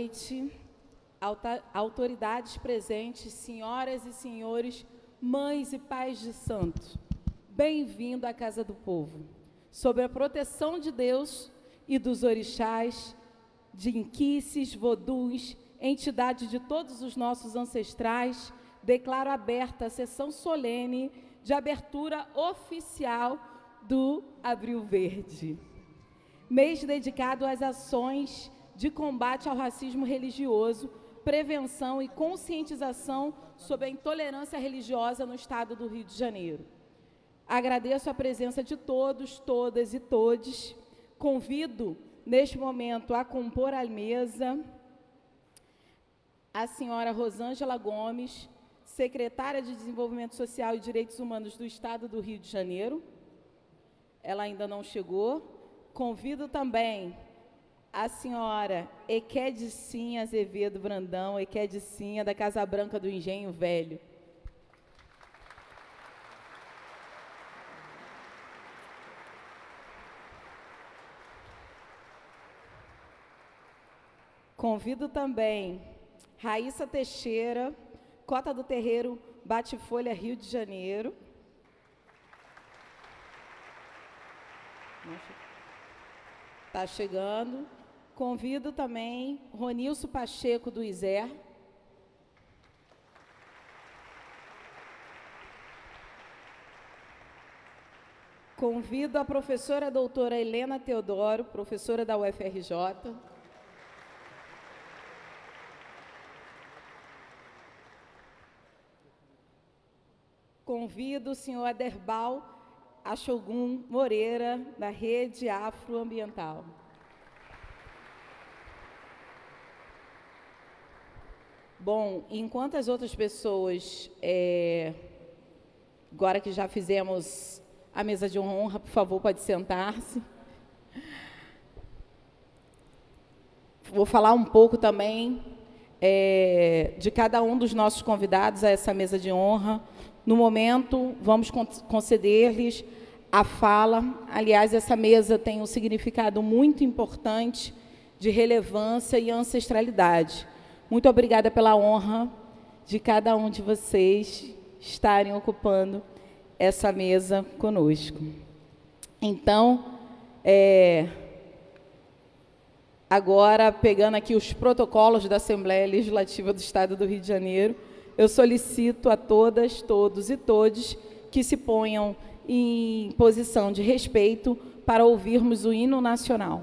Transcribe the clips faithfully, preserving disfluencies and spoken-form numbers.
noite, alta, autoridades presentes, senhoras e senhores, mães e pais de santos. Bem-vindo à Casa do Povo. Sob a proteção de Deus e dos orixás, de inquices, voduns, entidades de todos os nossos ancestrais, declaro aberta a sessão solene de abertura oficial do Abril Verde. Mês dedicado às ações de combate ao racismo religioso, prevenção e conscientização sobre a intolerância religiosa no estado do Rio de Janeiro. Agradeço a presença de todos, todas e todes. Convido, neste momento, a compor a mesa a senhora Rosângela Gomes, secretária de Desenvolvimento Social e Direitos Humanos do estado do Rio de Janeiro. Ela ainda não chegou. Convido também a senhora Equedicinha Azevedo Brandão, Equedicinha, da Casa Branca do Engenho Velho. Convido também Raíssa Teixeira, Cota do Terreiro Bate-Folha, Rio de Janeiro. Está chegando. Convido também Ronilson Pacheco, do I S E R. Convido a professora doutora Helena Teodoro, professora da U F R J. Convido o senhor Aderbal Achogun Moreira, da Rede Afroambiental. Bom, enquanto as outras pessoas, é, agora que já fizemos a mesa de honra, por favor, pode sentar-se. Vou falar um pouco também é, de cada um dos nossos convidados a essa mesa de honra. No momento, vamos conceder-lhes a fala. Aliás, essa mesa tem um significado muito importante de relevância e ancestralidade. Muito obrigada pela honra de cada um de vocês estarem ocupando essa mesa conosco. Então, é, agora, pegando aqui os protocolos da Assembleia Legislativa do Estado do Rio de Janeiro, eu solicito a todas, todos e todes que se ponham em posição de respeito para ouvirmos o hino nacional.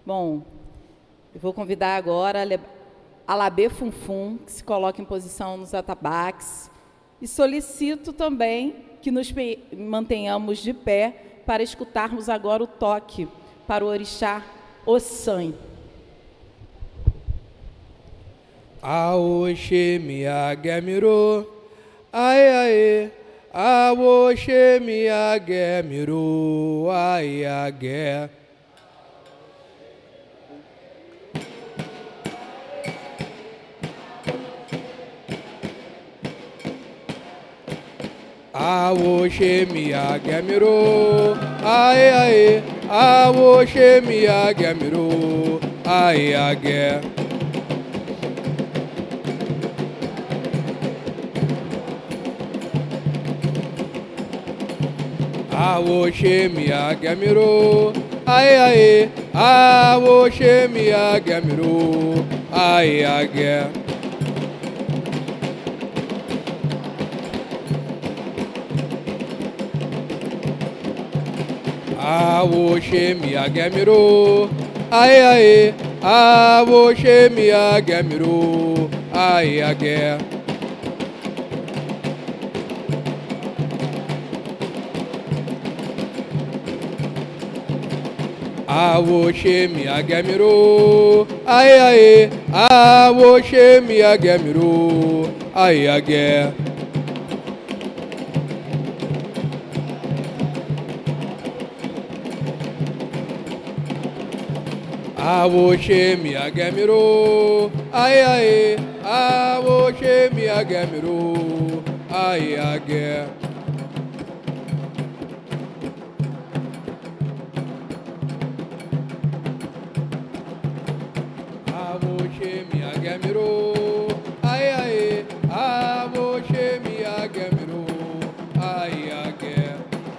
Bom, eu vou convidar agora a Labê Funfum, que se coloque em posição nos atabaques, e solicito também que nos mantenhamos de pé para escutarmos agora o toque para o orixá Ossan. Aoxê miagemiro, ai ai, aoxê miagemiro, ai ai. Aoxê miagemiro, ai ai, aoxê miagemiro, ai ai. Aoxê miagemiro, ai ai, aoxê miagemiro, ai ai. Aoxê miagemiro, ai ai, aoxê miagemiro, ai ai. Aoxê miagemiro, ai ai, aoxê miagemiro, ai ai. Aoxê miagemiro, ai ai, aoxê miagemiro, ai ai. Aoxê miagemiro, ai ai, aoxê miagemiro, ai ai.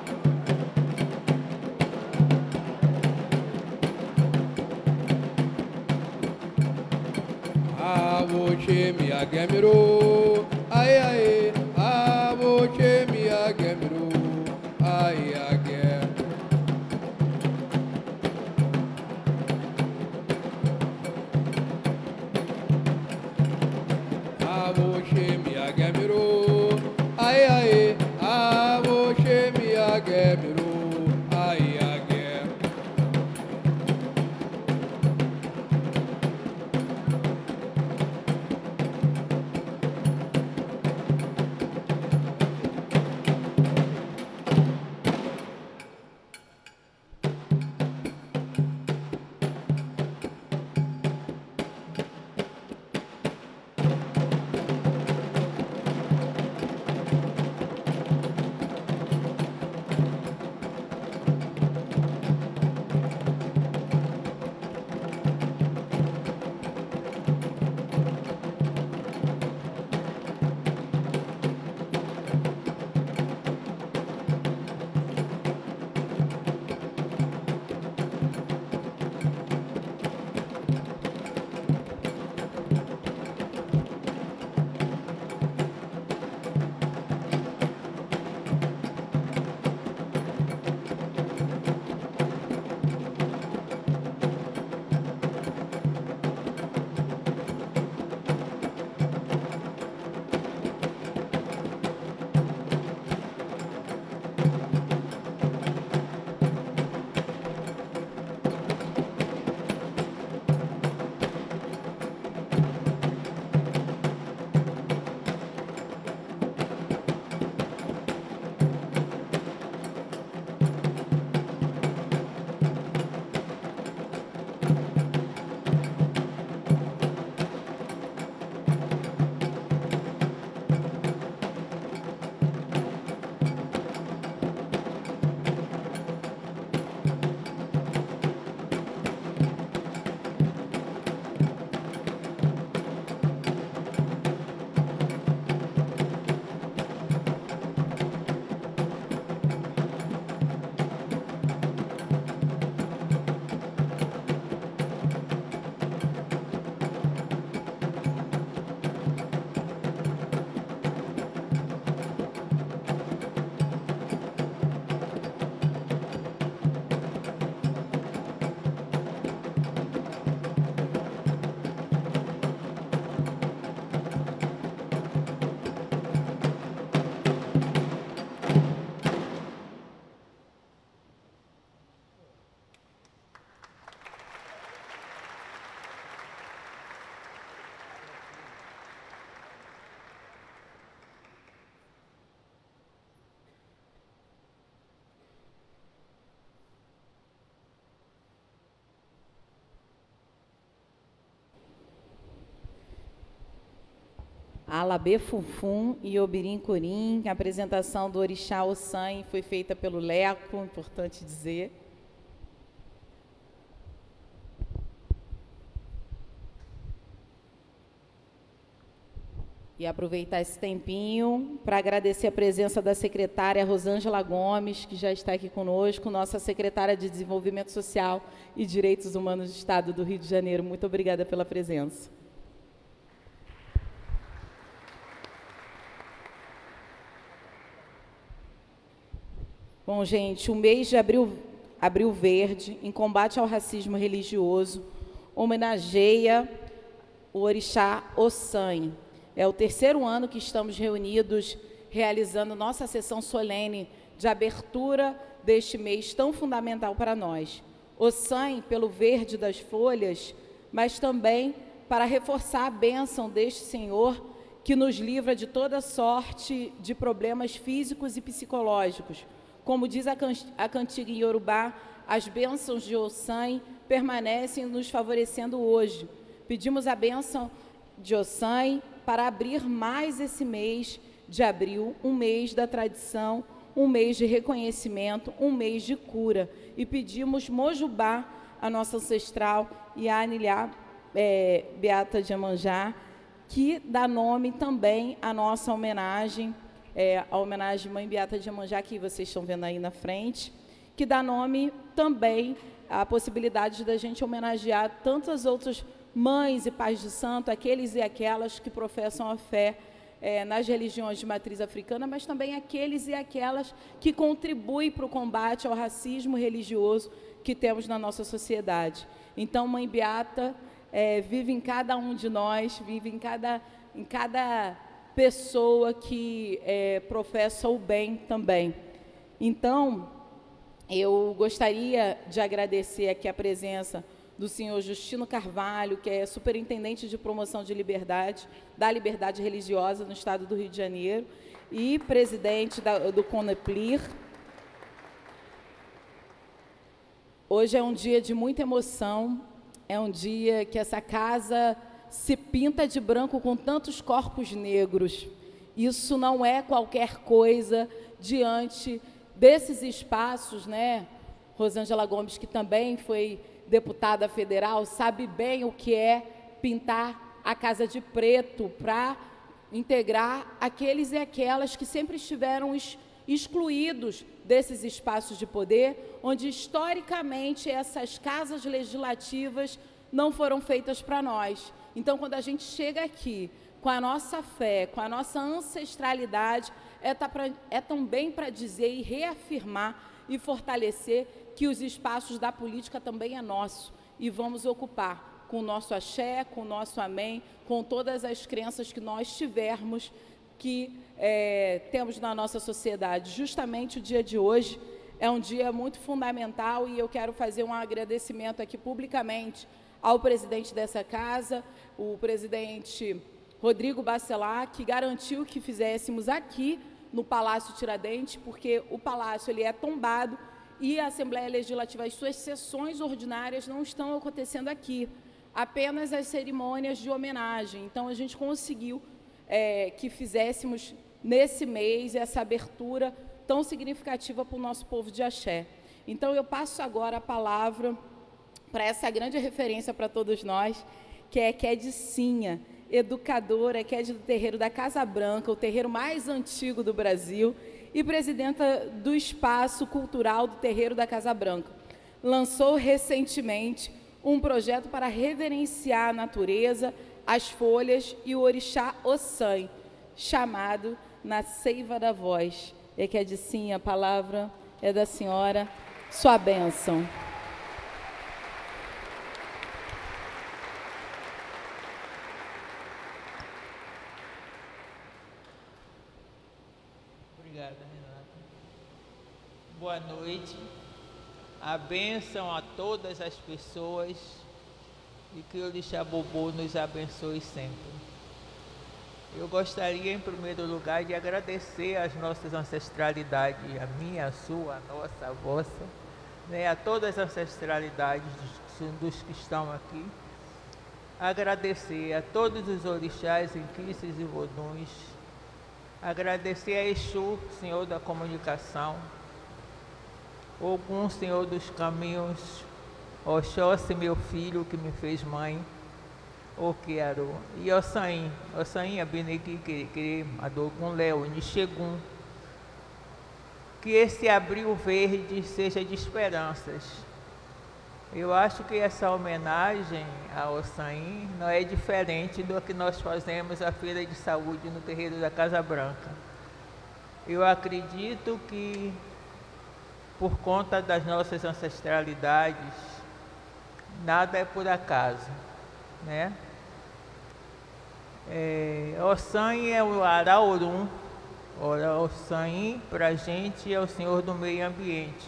Aoxê miagemiro, ai ai, aoxê miagemiro, ai ai. Aoxê miagemiro, ai ai, aoxê miagemiro, ai ai. Alabê Funfum e Obirim Corim. A apresentação do Orixá Ossan foi feita pelo Leco, importante dizer. E aproveitar esse tempinho para agradecer a presença da secretária Rosângela Gomes, que já está aqui conosco, nossa secretária de Desenvolvimento Social e Direitos Humanos do Estado do Rio de Janeiro. Muito obrigada pela presença. Bom, gente, o mês de abril, abril Verde, em combate ao racismo religioso, homenageia o Orixá Ossan. É o terceiro ano que estamos reunidos, realizando nossa sessão solene de abertura deste mês tão fundamental para nós. Ossan, pelo verde das folhas, mas também para reforçar a bênção deste Senhor, que nos livra de toda sorte de problemas físicos e psicológicos. Como diz a, can a cantiga em Yorubá, as bênçãos de Ossan permanecem nos favorecendo hoje. Pedimos a bênção de Ossan para abrir mais esse mês de abril, um mês da tradição, um mês de reconhecimento, um mês de cura. E pedimos Mojubá, a nossa ancestral, e a Anilhá é, Beata de Iemanjá, que dá nome também à nossa homenagem, é, a homenagem Mãe Beata de Iemanjá, que vocês estão vendo aí na frente, que dá nome também à possibilidade da gente homenagear tantas outras mães e pais de santo, aqueles e aquelas que professam a fé é, nas religiões de matriz africana, mas também aqueles e aquelas que contribuem para o combate ao racismo religioso que temos na nossa sociedade. Então, Mãe Beata é, vive em cada um de nós, vive em cada, em cada pessoa que é, professa o bem também. Então, eu gostaria de agradecer aqui a presença do senhor Justino Carvalho, que é superintendente de promoção de liberdade, da liberdade religiosa no estado do Rio de Janeiro, e presidente da, do CONEPLIR. Hoje é um dia de muita emoção, é um dia que essa casa se pinta de branco com tantos corpos negros. Isso não é qualquer coisa diante desses espaços, né? Rosângela Gomes, que também foi deputada federal, sabe bem o que é pintar a casa de preto para integrar aqueles e aquelas que sempre estiveram ex excluídos desses espaços de poder, onde historicamente essas casas legislativas não foram feitas para nós. Então, quando a gente chega aqui com a nossa fé, com a nossa ancestralidade, é, tá pra, é também para dizer e reafirmar e fortalecer que os espaços da política também é nosso, e vamos ocupar com o nosso axé, com o nosso amém, com todas as crenças que nós tivermos, que é, temos na nossa sociedade. Justamente o dia de hoje é um dia muito fundamental, e eu quero fazer um agradecimento aqui publicamente ao presidente dessa casa, o presidente Rodrigo Bacelar, que garantiu que fizéssemos aqui no Palácio Tiradentes, porque o Palácio ele é tombado e a Assembleia Legislativa, as suas sessões ordinárias não estão acontecendo aqui, apenas as cerimônias de homenagem. Então, a gente conseguiu é, que fizéssemos nesse mês essa abertura tão significativa para o nosso povo de axé. Então, eu passo agora a palavra para essa grande referência para todos nós, que é Quedicinha, educadora, que é do terreiro da Casa Branca, o terreiro mais antigo do Brasil, e presidenta do Espaço Cultural do Terreiro da Casa Branca. Lançou recentemente um projeto para reverenciar a natureza, as folhas e o orixá Ossan, chamado Na Seiva da Voz. E que é de sim, a palavra é da senhora, sua bênção. Obrigada, Renata. Boa noite. A bênção a todas as pessoas e que o Orixá Bobô nos abençoe sempre. Eu gostaria, em primeiro lugar, de agradecer às nossas ancestralidades, a minha, a sua, a nossa, a vossa, né, a todas as ancestralidades dos, dos que estão aqui, agradecer a todos os orixás, inquices e voduns, agradecer a Exu, Senhor da Comunicação, Ogum, Senhor dos Caminhos, Oxóssi, meu filho que me fez mãe, Okearu, e Ossain, Ossain, Abinegui, Querequere, Adogun, Léo, Nixegum, que esse abril verde seja de esperanças. Eu acho que essa homenagem a Ossain não é diferente do que nós fazemos a Feira de Saúde no terreiro da Casa Branca. Eu acredito que, por conta das nossas ancestralidades, nada é por acaso, né? É, Ossain é o Araorum, ora, Ossain para a gente é o Senhor do Meio Ambiente.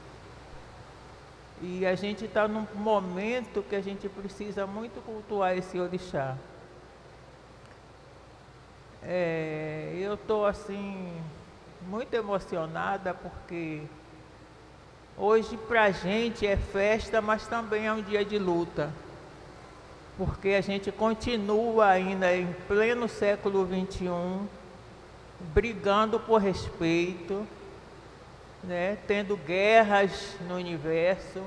E a gente está num momento que a gente precisa muito cultuar esse orixá. É, eu estou assim, muito emocionada porque hoje para a gente é festa, mas também é um dia de luta. Porque a gente continua ainda em pleno século vinte e um, brigando por respeito, né, tendo guerras no universo,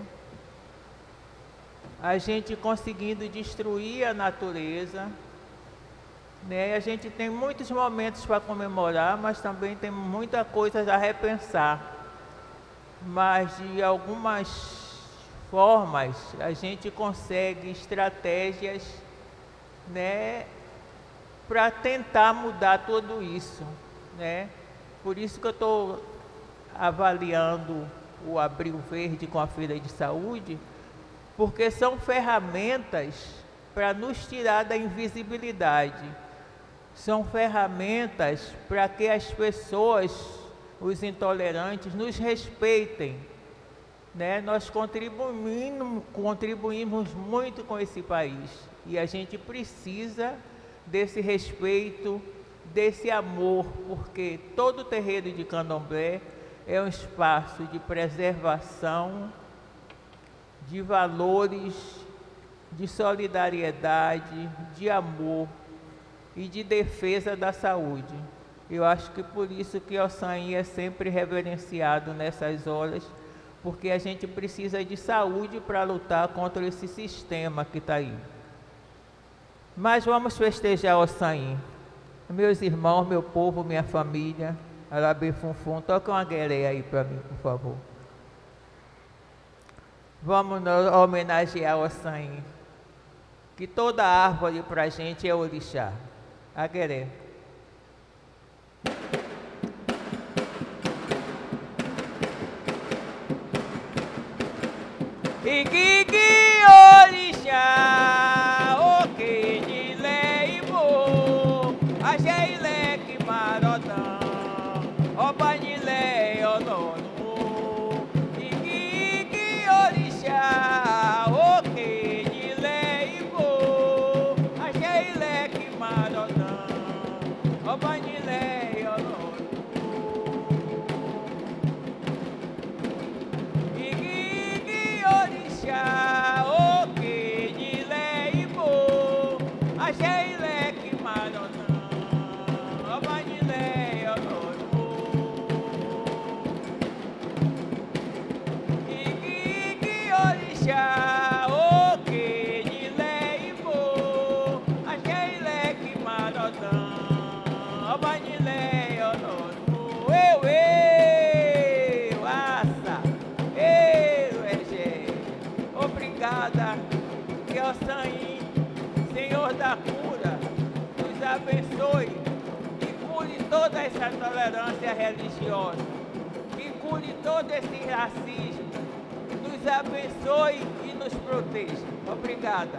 a gente conseguindo destruir a natureza, né, a gente tem muitos momentos para comemorar, mas também tem muita coisa a repensar. Mas de algumas formas a gente consegue estratégias, né, para tentar mudar tudo isso, né? Por isso que eu estou avaliando o Abril Verde com a Feira de Saúde, porque são ferramentas para nos tirar da invisibilidade, são ferramentas para que as pessoas, os intolerantes, nos respeitem, né? Nós contribuímos, contribuímos muito com esse país e a gente precisa desse respeito, desse amor, porque todo terreiro de candomblé é um espaço de preservação, de valores, de solidariedade, de amor e de defesa da saúde. Eu acho que por isso que Ossain é sempre reverenciado nessas horas, porque a gente precisa de saúde para lutar contra esse sistema que está aí. Mas vamos festejar Ossain. Meus irmãos, meu povo, minha família, Alabê Funfum, toca uma gueré aí para mim, por favor. Vamos homenagear Ossain, que toda árvore para a gente é orixá. A gueré. Igigi orixá, o que de leibo, a jeile que marodã, o banile o nono. Igigi orixá, o que de leibo, a jeile que marodã, o banile o nono. O que de leibo, a jeile que marodã, o banile o noivo. Igigi orixá, o que de leibo, a jeile que marodã, o banile o noivo. Eu, eu, aça, eu, Egé. Obrigada, que Ossain, Senhor da cura, nos abençoe e cure toda essa tolerância religiosa, que cure todo esse racismo, nos abençoe e nos proteja. Obrigada.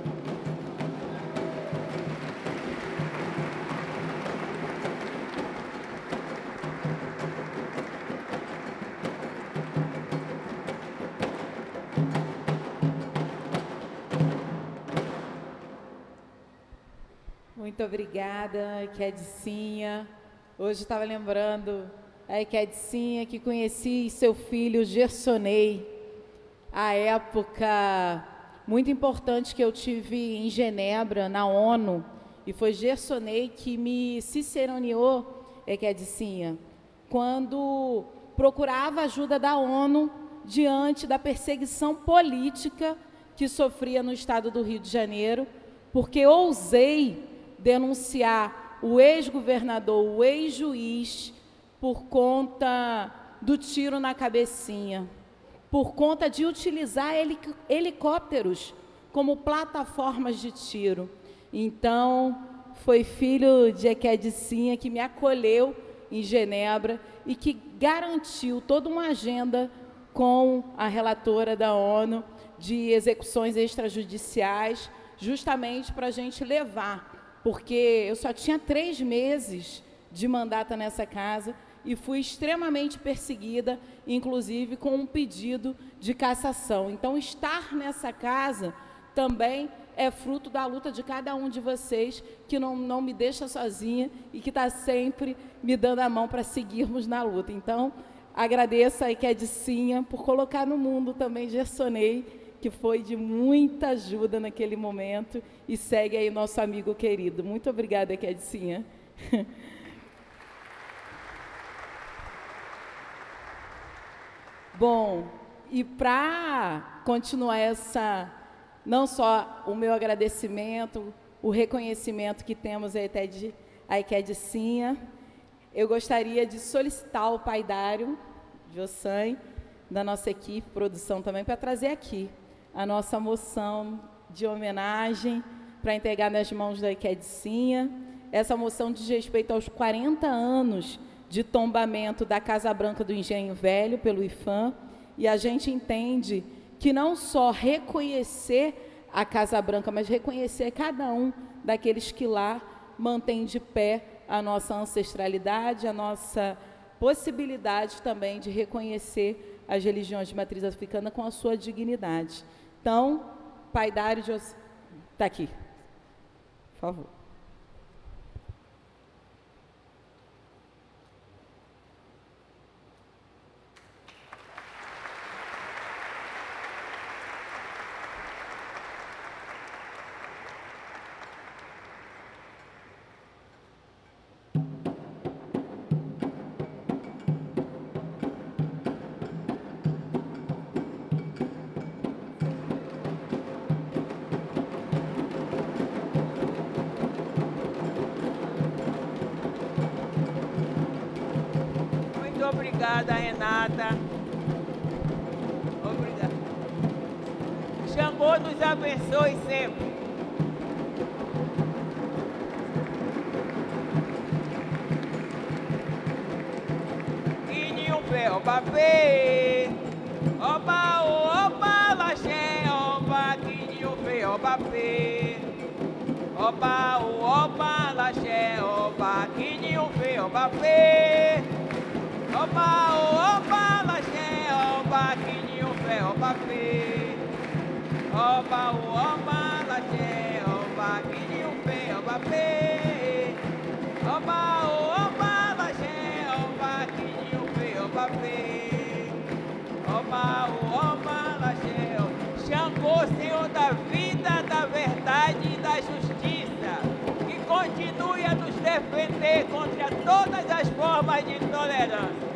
Muito obrigada, Quedicinha. Hoje estava lembrando a Quedicinha que conheci seu filho Gersonei, a época muito importante que eu tive em Genebra, na ONU, e foi Gersonei que me ciceroneou, é que é Dicinha, quando procurava ajuda da ONU diante da perseguição política que sofria no estado do Rio de Janeiro, porque ousei denunciar o ex-governador, o ex-juiz, por conta do tiro na cabecinha, por conta de utilizar helicópteros como plataformas de tiro. Então, foi filho de Equedicinha que me acolheu em Genebra e que garantiu toda uma agenda com a relatora da ONU de execuções extrajudiciais, justamente para a gente levar, porque eu só tinha três meses de mandato nessa casa e fui extremamente perseguida, inclusive com um pedido de cassação. Então, estar nessa casa também é fruto da luta de cada um de vocês, que não, não me deixa sozinha e que está sempre me dando a mão para seguirmos na luta. Então, agradeço a Equedicinha por colocar no mundo também Gersonei, que foi de muita ajuda naquele momento, e segue aí nosso amigo querido. Muito obrigada, Equedicinha. Bom, e para continuar essa, não só o meu agradecimento, o reconhecimento que temos a Equedicinha, eu gostaria de solicitar o pai Dário, Jossan, da nossa equipe, produção também, para trazer aqui a nossa moção de homenagem para entregar nas mãos da Equedicinha. Essa moção diz respeito aos quarenta anos de tombamento da Casa Branca do Engenho Velho pelo IPHAN, e a gente entende que não só reconhecer a Casa Branca, mas reconhecer cada um daqueles que lá mantém de pé a nossa ancestralidade, a nossa possibilidade também de reconhecer as religiões de matriz africana com a sua dignidade. Então, pai Dário está aqui, por favor. Obrigada, Renata. Obrigada. Xangô nos abençoe sempre. Guinho pé, oba pé. Oba, oba, laxé, oba, guinho pé, oba pé. Oba, oba, laxé, oba, guinho pé, oba pé. Oba, oba, laxé, oba, quininho, fé, oba, pé. Oba, oba, laxé, oba, quininho, fé, oba, pé. Oba, oba, laxé, oba, quininho, fé, oba, pé. Oba, oba, laxé, Xangô, Senhor da vida, da verdade e da justiça, que continue a nos defender contra todas as formas de intolerância.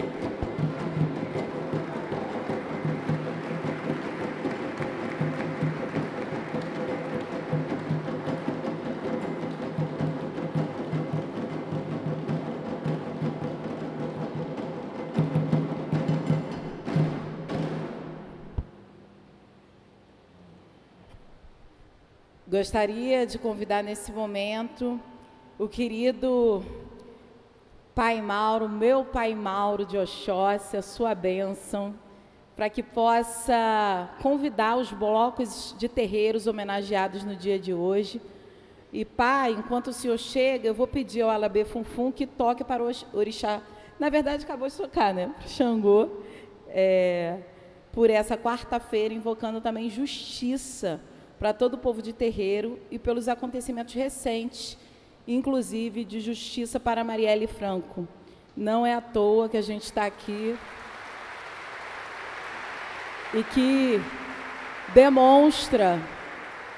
Gostaria de convidar nesse momento o querido Pai Mauro, meu Pai Mauro de Oxóssi, a sua bênção, para que possa convidar os blocos de terreiros homenageados no dia de hoje. E, Pai, enquanto o senhor chega, eu vou pedir ao Alabê Funfun que toque para o orixá. Na verdade, acabou de tocar, né? Xangô, é, por essa quarta-feira, invocando também justiça para todo o povo de terreiro e pelos acontecimentos recentes, inclusive de justiça para Marielle Franco. Não é à toa que a gente está aqui e que demonstra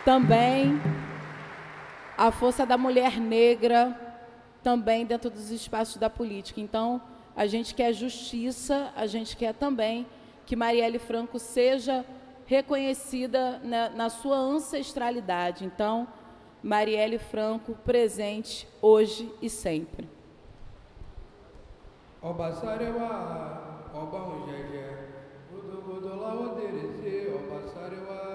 Também a força da mulher negra, também dentro dos espaços da política. Então, a gente quer justiça, a gente quer também que Marielle Franco seja reconhecida na, na sua ancestralidade. Então, Marielle Franco presente hoje e sempre. Oba Sarewa, Oba Unjeje, Gudu Gudu La Oderese, Oba Sarewa.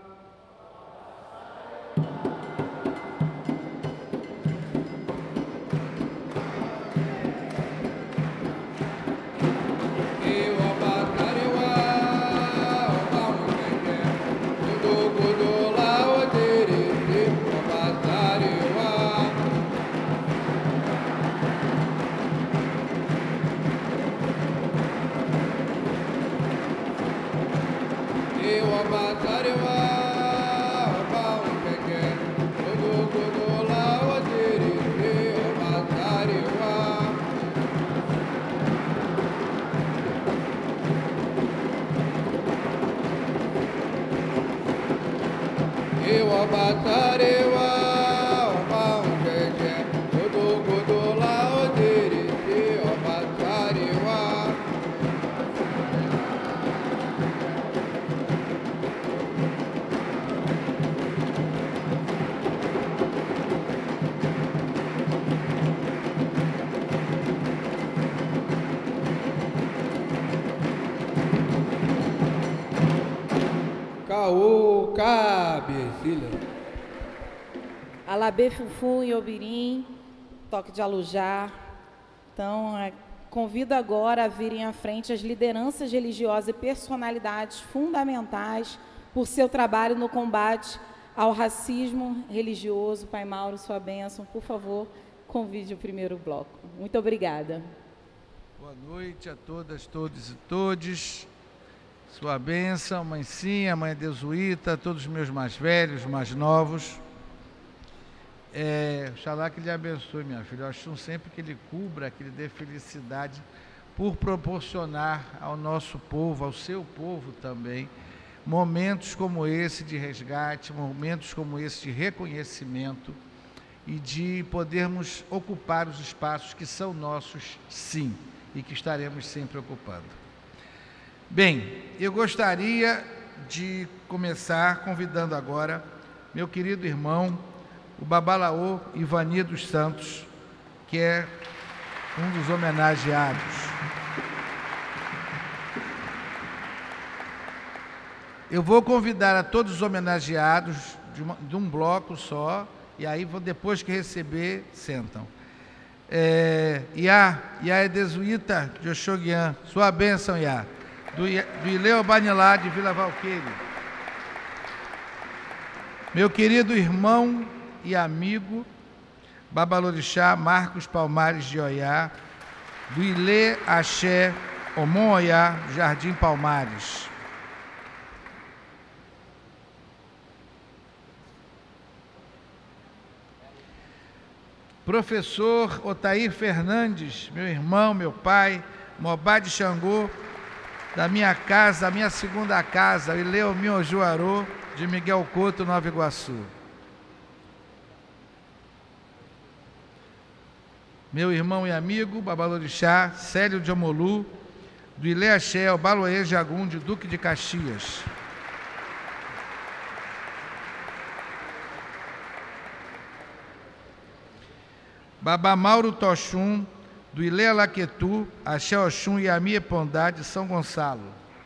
Caô, cabecilha. Alabê, Fufu e Obirim, toque de alujar. Então, é, convido agora a virem à frente as lideranças religiosas e personalidades fundamentais por seu trabalho no combate ao racismo religioso. Pai Mauro, sua bênção, por favor, convide o primeiro bloco. Muito obrigada. Boa noite a todas, todos e todes. Sua bênção, mãezinha, mãe jesuíta, todos os meus mais velhos, mais novos. É, oxalá que Ele abençoe, minha filha. Eu acho sempre que Ele cubra, que Ele dê felicidade por proporcionar ao nosso povo, ao seu povo também, momentos como esse de resgate, momentos como esse de reconhecimento e de podermos ocupar os espaços que são nossos, sim, e que estaremos sempre ocupando. Bem, eu gostaria de começar convidando agora meu querido irmão, o Babalaô Ivani dos Santos, que é um dos homenageados. Eu vou convidar a todos os homenageados de, uma, de um bloco só, e aí vou, depois que receber, sentam. É, Iá, Iá é jesuíta de Oxoguian, sua bênção, Iá. Do, do Ileu Banilá, de Vila Valqueire. Meu querido irmão e amigo, Babalorixá Marcos Palmares de Oiá, do Ilê Axé Omon Oiá, Jardim Palmares. Professor Otair Fernandes, meu irmão, meu pai, Mobá de Xangô, da minha casa, a minha segunda casa, Ileu Miojuarô, de Miguel Couto, Nova Iguaçu. Meu irmão e amigo, Babalorixá, Célio de Omolu, do Ilê Axé, Baloê Jagum, de Duque de Caxias. Babá Mauro Tochum, do Ilê Alaquetu, Axé Oxum e Ami Epondá, de São Gonçalo.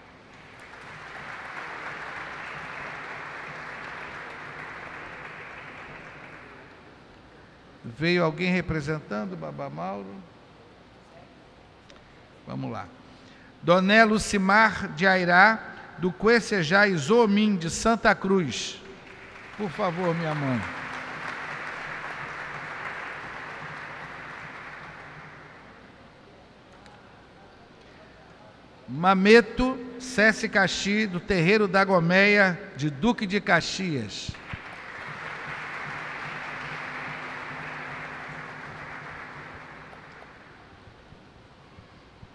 Veio alguém representando Babá Mauro? Vamos lá. Doné Lucimar de Airá, do Cuecejá e Zomim, de Santa Cruz. Por favor, minha mãe. Mameto Cesse Caxi, do Terreiro da Gomeia, de Duque de Caxias.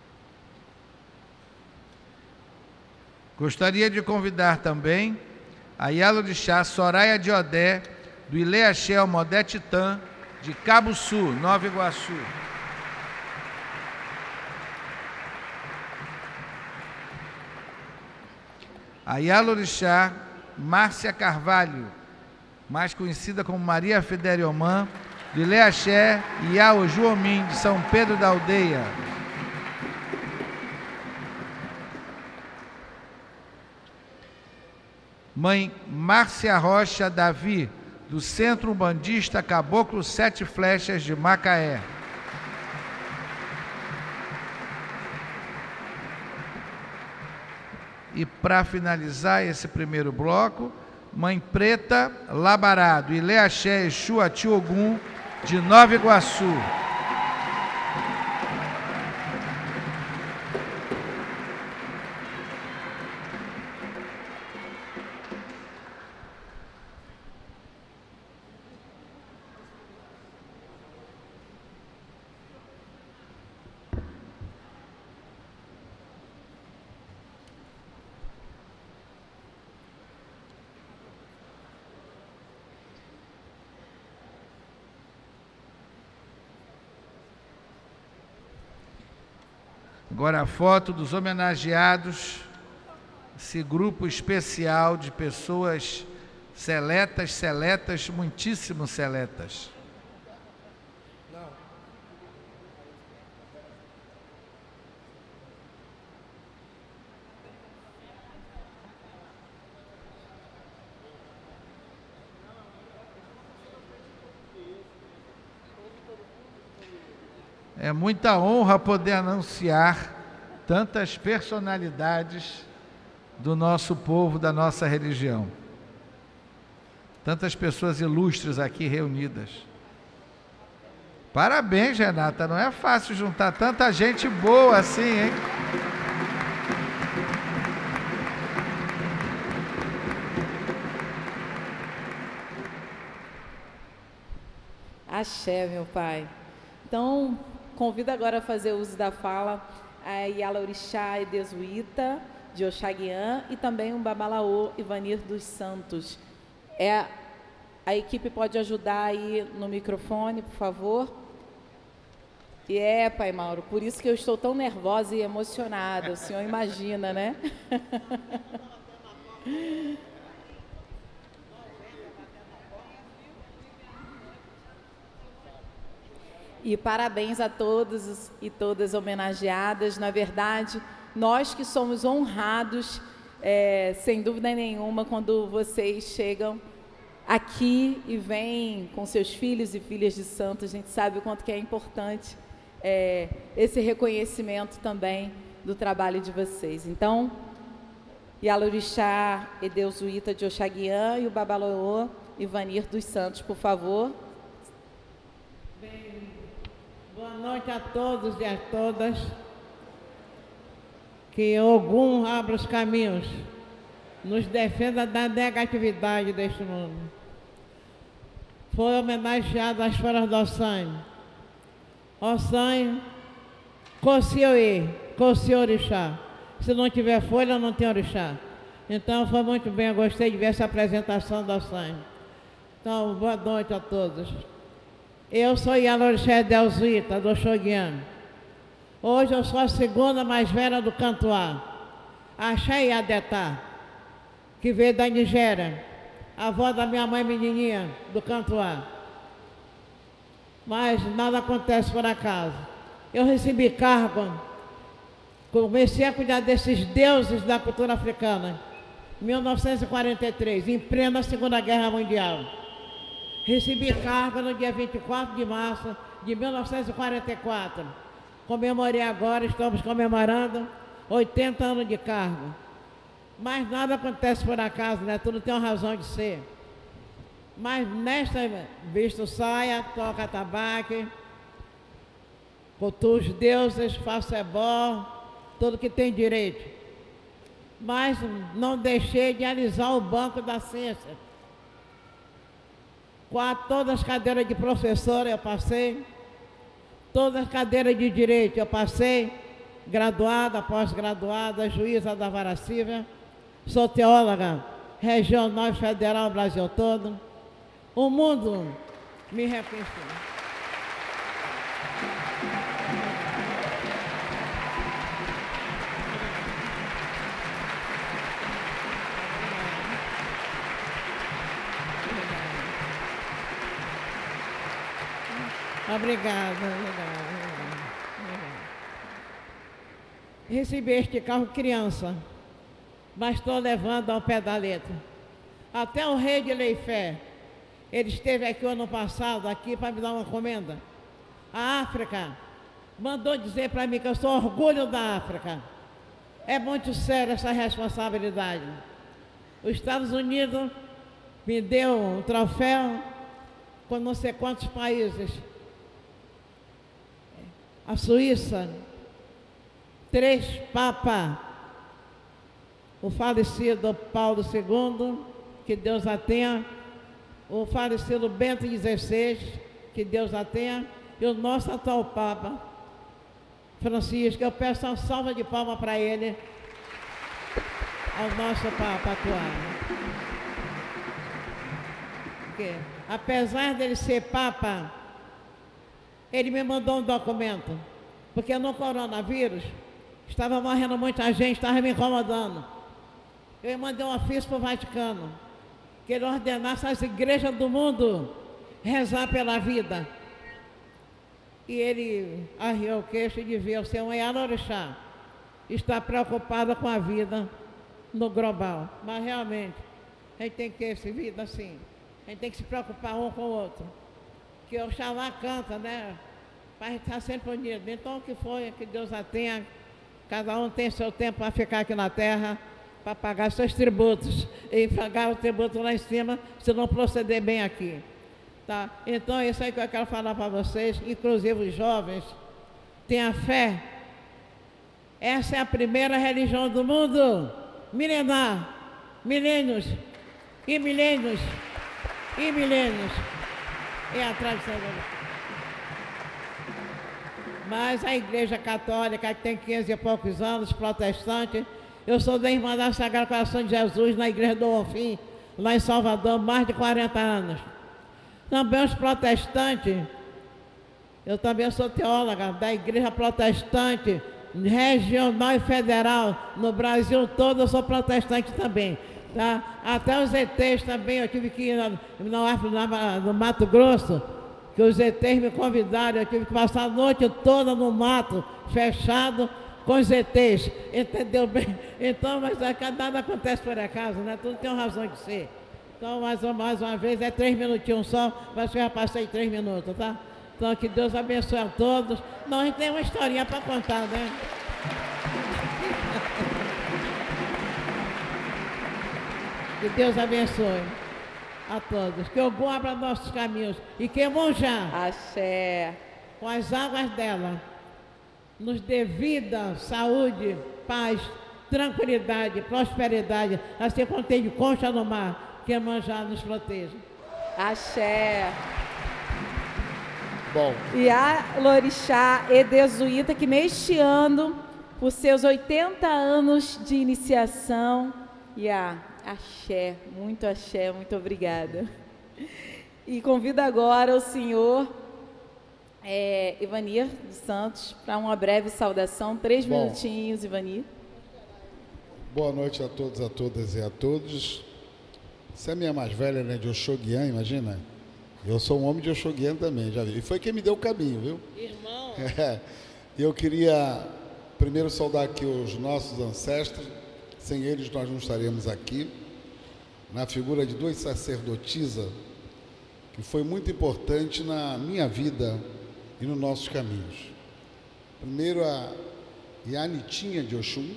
Gostaria de convidar também a Yalorixá Soraya de Odé, do Ileaxé Modé Titã, de Cabo Sul, Nova Iguaçu. A Yalorixá Márcia Carvalho, mais conhecida como Maria Federiomã, de Ileaxé e Iaojuomim, de São Pedro da Aldeia. Mãe Márcia Rocha Davi, do Centro Umbandista Caboclo Sete Flechas, de Macaé. E para finalizar esse primeiro bloco, Mãe Preta Labará, do Ileaxé Exu Ati Ogum, de Nova Iguaçu. Agora a foto dos homenageados, esse grupo especial de pessoas seletas, seletas, muitíssimo seletas. Não. É muita honra poder anunciar tantas personalidades do nosso povo, da nossa religião. Tantas pessoas ilustres aqui reunidas. Parabéns, Renata, não é fácil juntar tanta gente boa assim, hein? Axé, meu pai. Então, convido agora a fazer uso da fala a Yalorixá Edesuíta, de Oxaguian, e também um Babalaô Ivanir dos Santos. É, a equipe pode ajudar aí no microfone, por favor? E é, pai Mauro, por isso que eu estou tão nervosa e emocionada, o senhor imagina, né? E parabéns a todos e todas homenageadas. Na verdade, nós que somos honrados, é, sem dúvida nenhuma, quando vocês chegam aqui e vêm com seus filhos e filhas de santos, a gente sabe o quanto que é importante é, esse reconhecimento também do trabalho de vocês. Então, Yalorixá Edesuíta de Oxaguian e o Babalaô Ivanir dos Santos, por favor. Boa noite a todos e a todas. Que Ogum abra os caminhos, nos defenda da negatividade deste mundo. Foi homenageado às folhas do Ossanho. Ossanho, Cocioê, Cociorixá. Se não tiver folha, não tem orixá. Então foi muito bem, eu gostei de ver essa apresentação do Ossanho. Então, boa noite a todos. Eu sou Yalorixá Edesuíta, do Oxaguian. Hoje eu sou a segunda mais velha do Cantuá, Axé Iadetá, que veio da Nigéria, a avó da minha mãe menininha, do Cantuá. Mas nada acontece por acaso. Eu recebi cargo, comecei a cuidar desses deuses da cultura africana, em mil novecentos e quarenta e três, em plena Segunda Guerra Mundial. Recebi cargo no dia vinte e quatro de março de mil novecentos e quarenta e quatro. Comemorei agora, estamos comemorando oitenta anos de cargo. Mas nada acontece por acaso, né? Tudo tem uma razão de ser. Mas nesta, visto saia, toca tabaque, cultua os deuses, faço ebó, tudo que tem direito. Mas não deixei de alisar o banco da ciência. Quatro, todas as cadeiras de professora eu passei, todas as cadeiras de direito eu passei, graduada, pós-graduada, juíza da vara civil, sou teóloga regional e federal, Brasil todo. O mundo me reconheceu. Obrigada, obrigada, obrigada. Recebi este carro criança, mas estou levando ao pé da letra. Até o rei de Leifé, ele esteve aqui o ano passado, aqui para me dar uma comenda. A África mandou dizer para mim que eu sou orgulho da África. É muito sério essa responsabilidade. Os Estados Unidos me deu um troféu com não sei quantos países. A Suíça, três papas, o falecido Paulo segundo, que Deus a tenha, o falecido Bento dezesseis, que Deus a tenha, e o nosso atual Papa, Francisco. Eu peço uma salva de palmas para ele, ao nosso Papa atual. Porque, apesar dele ser Papa, ele me mandou um documento, porque no coronavírus estava morrendo muita gente, estava me incomodando. Eu mandei um ofício para o Vaticano, que ele ordenasse as igrejas do mundo rezar pela vida. E ele arriou o queixo e dizia: o senhor Yanorixá está preocupado com a vida no global. Mas realmente, a gente tem que ter essa vida assim, a gente tem que se preocupar um com o outro. Que o Oxalá canta, né? Para estar sempre unido. Então, o que foi, que Deus a tenha, cada um tem seu tempo para ficar aqui na terra, para pagar seus tributos, e pagar o tributo lá em cima, se não proceder bem aqui. Tá? Então, é isso aí que eu quero falar para vocês, inclusive os jovens, tenha fé. Essa é a primeira religião do mundo, milenar, milênios, e milênios, e milênios. É a tradição da... Mas a Igreja Católica, que tem quinze e poucos anos, protestante, eu sou da Irmandade Sagrado Coração de Jesus, na Igreja do Bonfim, lá em Salvador, mais de quarenta anos. Também os protestantes, eu também sou teóloga da Igreja Protestante, regional e federal, no Brasil todo eu sou protestante também. Tá? Até os E Tês também, eu tive que ir no, no, no Mato Grosso, que os E Tês me convidaram, eu tive que passar a noite toda no mato, fechado, com os E Tês, entendeu bem? Então, mas nada acontece por acaso, né? Tudo tem uma razão de ser. Então, mais, mais uma vez, é três minutinhos só, mas eu já passei três minutos, tá? Então, que Deus abençoe a todos. Não, a gente tem uma historinha para contar, né? Que Deus abençoe a todos. Que Ogum abra nossos caminhos. E que Emonjá, Axé, com as águas dela, nos dê vida, saúde, paz, tranquilidade, prosperidade, assim como tem de concha no mar. Que Emonjá nos proteja. Axé. Bom. E a Lorixá Edezuíta, que neste ano, por seus oitenta anos de iniciação, e a Axé, muito axé, muito obrigada. E convido agora o senhor é, Ivanir dos Santos para uma breve saudação, três Bom. minutinhos, Ivanir. Boa noite a todos, a todas e a todos. Você é a minha mais velha, né, de Oxoguian, imagina? Eu sou um homem de Oxoguian também, já vi. E foi quem me deu o caminho, viu? Irmão. É. Eu queria primeiro saudar aqui os nossos ancestros. Sem eles nós não estaríamos aqui. Na figura de duas sacerdotisas, que foi muito importante na minha vida e nos nossos caminhos. Primeiro a Yanitinha de Oxum.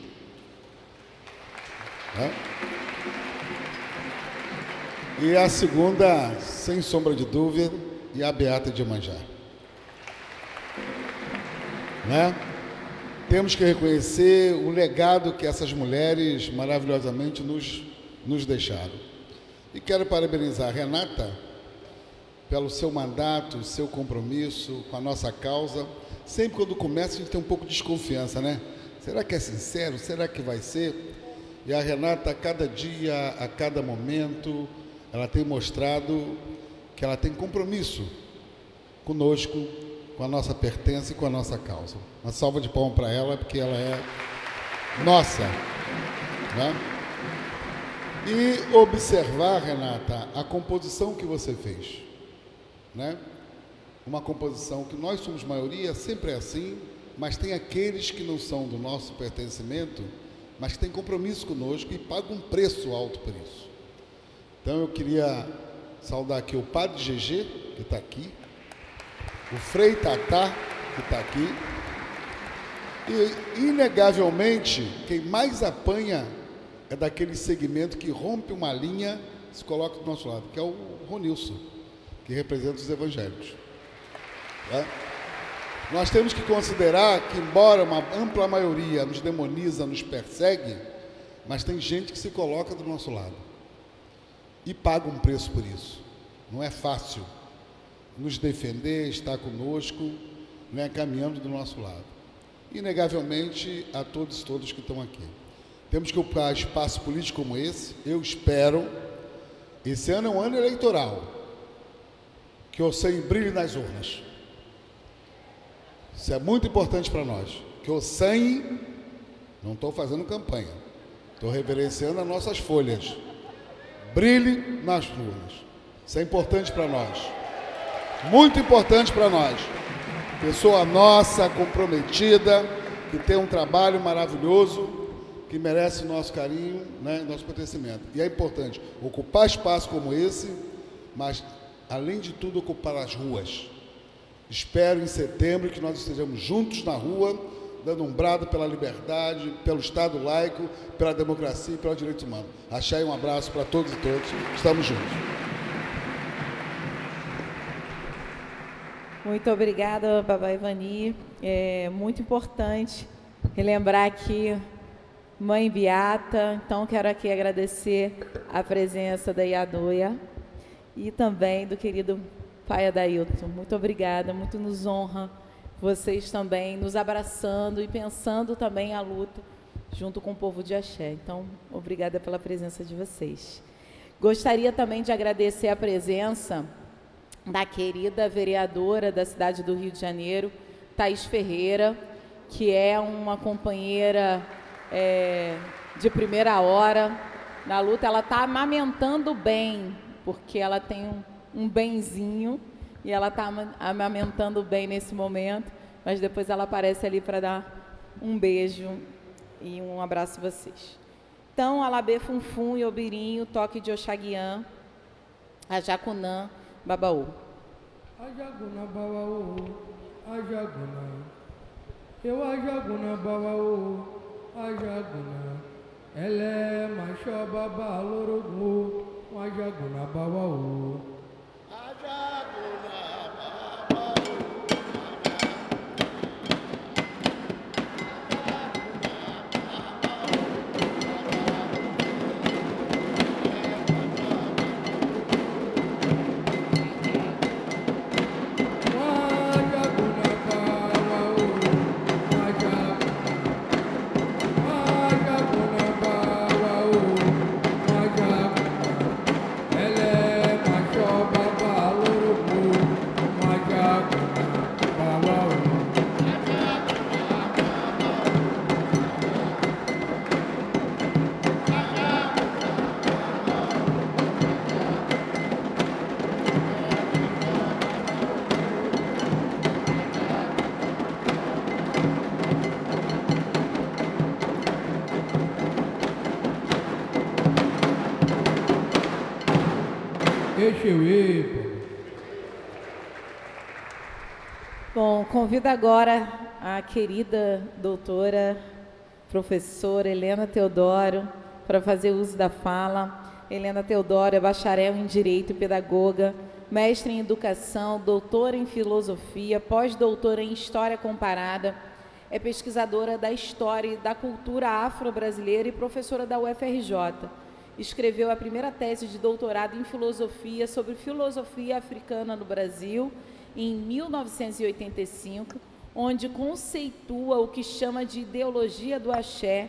Né? E a segunda, sem sombra de dúvida, e a Beata de Iemanjá. Né? Temos que reconhecer o legado que essas mulheres maravilhosamente nos, nos deixaram. E quero parabenizar a Renata pelo seu mandato, seu compromisso com a nossa causa. Sempre quando começa a gente tem um pouco de desconfiança, né? Será que é sincero? Será que vai ser? E a Renata, a cada dia, a cada momento, ela tem mostrado que ela tem compromisso conosco, com a nossa pertença e com a nossa causa. Uma salva de palmas para ela, porque ela é nossa, né? E observar, Renata, a composição que você fez, né? Uma composição que nós somos maioria, sempre é assim, mas tem aqueles que não são do nosso pertencimento, mas que têm compromisso conosco e pagam um preço alto por isso. Então eu queria saudar aqui o Padre G G, que está aqui, o Frei Tatá, que está aqui, e inegavelmente quem mais apanha é daquele segmento que rompe uma linha e se coloca do nosso lado, que é o Ronilson, que representa os evangélicos. É? Nós temos que considerar que, embora uma ampla maioria nos demoniza, nos persegue, mas tem gente que se coloca do nosso lado e paga um preço por isso. Não é fácil nos defender, estar conosco, né, caminhando do nosso lado. Inegavelmente, a todos e todas que estão aqui. Temos que ocupar espaço político como esse. Eu espero, esse ano é um ano eleitoral, que o sangue brilhe nas urnas. Isso é muito importante para nós. Que o sangue, não estou fazendo campanha, estou reverenciando as nossas folhas, brilhe nas urnas. Isso é importante para nós. Muito importante para nós. Pessoa nossa, comprometida, que tem um trabalho maravilhoso, que merece nosso carinho, né, nosso pertencimento. E é importante ocupar espaço como esse, mas, além de tudo, ocupar as ruas. Espero em setembro que nós estejamos juntos na rua, dando um brado pela liberdade, pelo Estado laico, pela democracia e pelos direitos humanos. Achei um abraço para todos e todas. Estamos juntos. Muito obrigada, Babá Ivani. É muito importante relembrar aqui Mãe Beata. Então, quero aqui agradecer a presença da Iadoia e também do querido Pai Adailton. Muito obrigada, muito nos honra vocês também nos abraçando e pensando também a luta junto com o povo de Axé. Então, obrigada pela presença de vocês. Gostaria também de agradecer a presença da querida vereadora da cidade do Rio de Janeiro, Thaís Ferreira, que é uma companheira é, de primeira hora na luta. Ela está amamentando bem, porque ela tem um, um benzinho, e ela está amamentando bem nesse momento, mas depois ela aparece ali para dar um beijo e um abraço a vocês. Então, Alabê Funfum e Obirinho, toque de Oxaguian, a Jacunã, Babaú. Ajaguna Babaú, Ajaguna, eu Ajaguna Babaú, Ajaguna, Elé Machó Babá Lorogu, Ajaguna Babaú. Bom, convido agora a querida doutora, professora Helena Teodoro, para fazer uso da fala. Helena Teodoro é bacharel em Direito e Pedagoga, mestre em Educação, doutora em Filosofia, pós-doutora em História Comparada, é pesquisadora da História e da Cultura Afro-Brasileira e professora da U F R J. Escreveu a primeira tese de doutorado em Filosofia sobre filosofia africana no Brasil, em mil novecentos e oitenta e cinco, onde conceitua o que chama de ideologia do axé,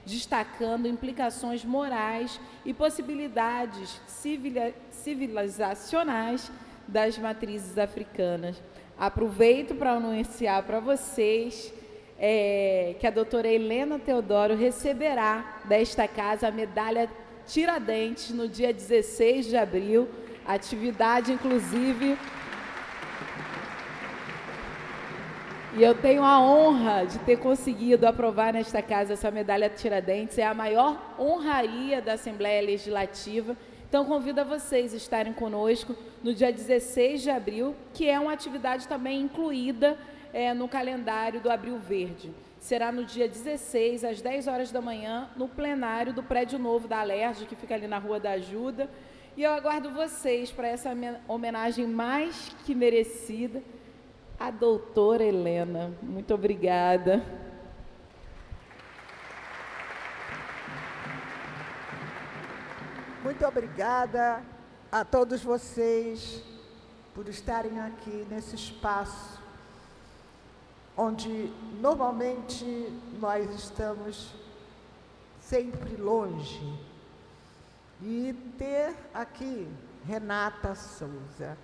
destacando implicações morais e possibilidades civilizacionais das matrizes africanas. Aproveito para anunciar para vocês é, que a doutora Helena Teodoro receberá desta casa a medalha Tiradentes no dia dezesseis de abril, atividade inclusive. E eu tenho a honra de ter conseguido aprovar nesta casa essa medalha Tiradentes, é a maior honraria da Assembleia Legislativa. Então, convido a vocês a estarem conosco no dia dezesseis de abril, que é uma atividade também incluída é, no calendário do Abril Verde. Será no dia dezesseis, às dez horas da manhã, no plenário do prédio novo da Alerj, que fica ali na Rua da Ajuda. E eu aguardo vocês para essa homenagem mais que merecida à doutora Helena. Muito obrigada. Muito obrigada a todos vocês por estarem aqui nesse espaço onde normalmente nós estamos sempre longe. E ter aqui Renata Souza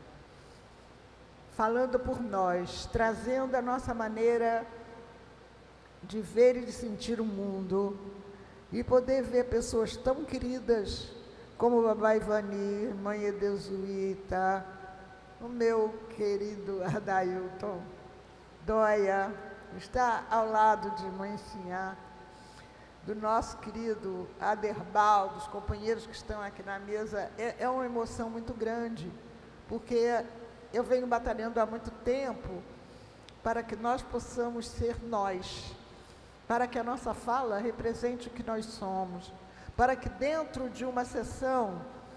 falando por nós, trazendo a nossa maneira de ver e de sentir o mundo, e poder ver pessoas tão queridas como o Babá Ivani, Mãe Edesuíta, o meu querido Adailton, Dóia, está ao lado de Mãe Sinhá, do nosso querido Aderbal, dos companheiros que estão aqui na mesa. É, é uma emoção muito grande, porque eu venho batalhando há muito tempo para que nós possamos ser nós, para que a nossa fala represente o que nós somos, para que dentro de uma sessão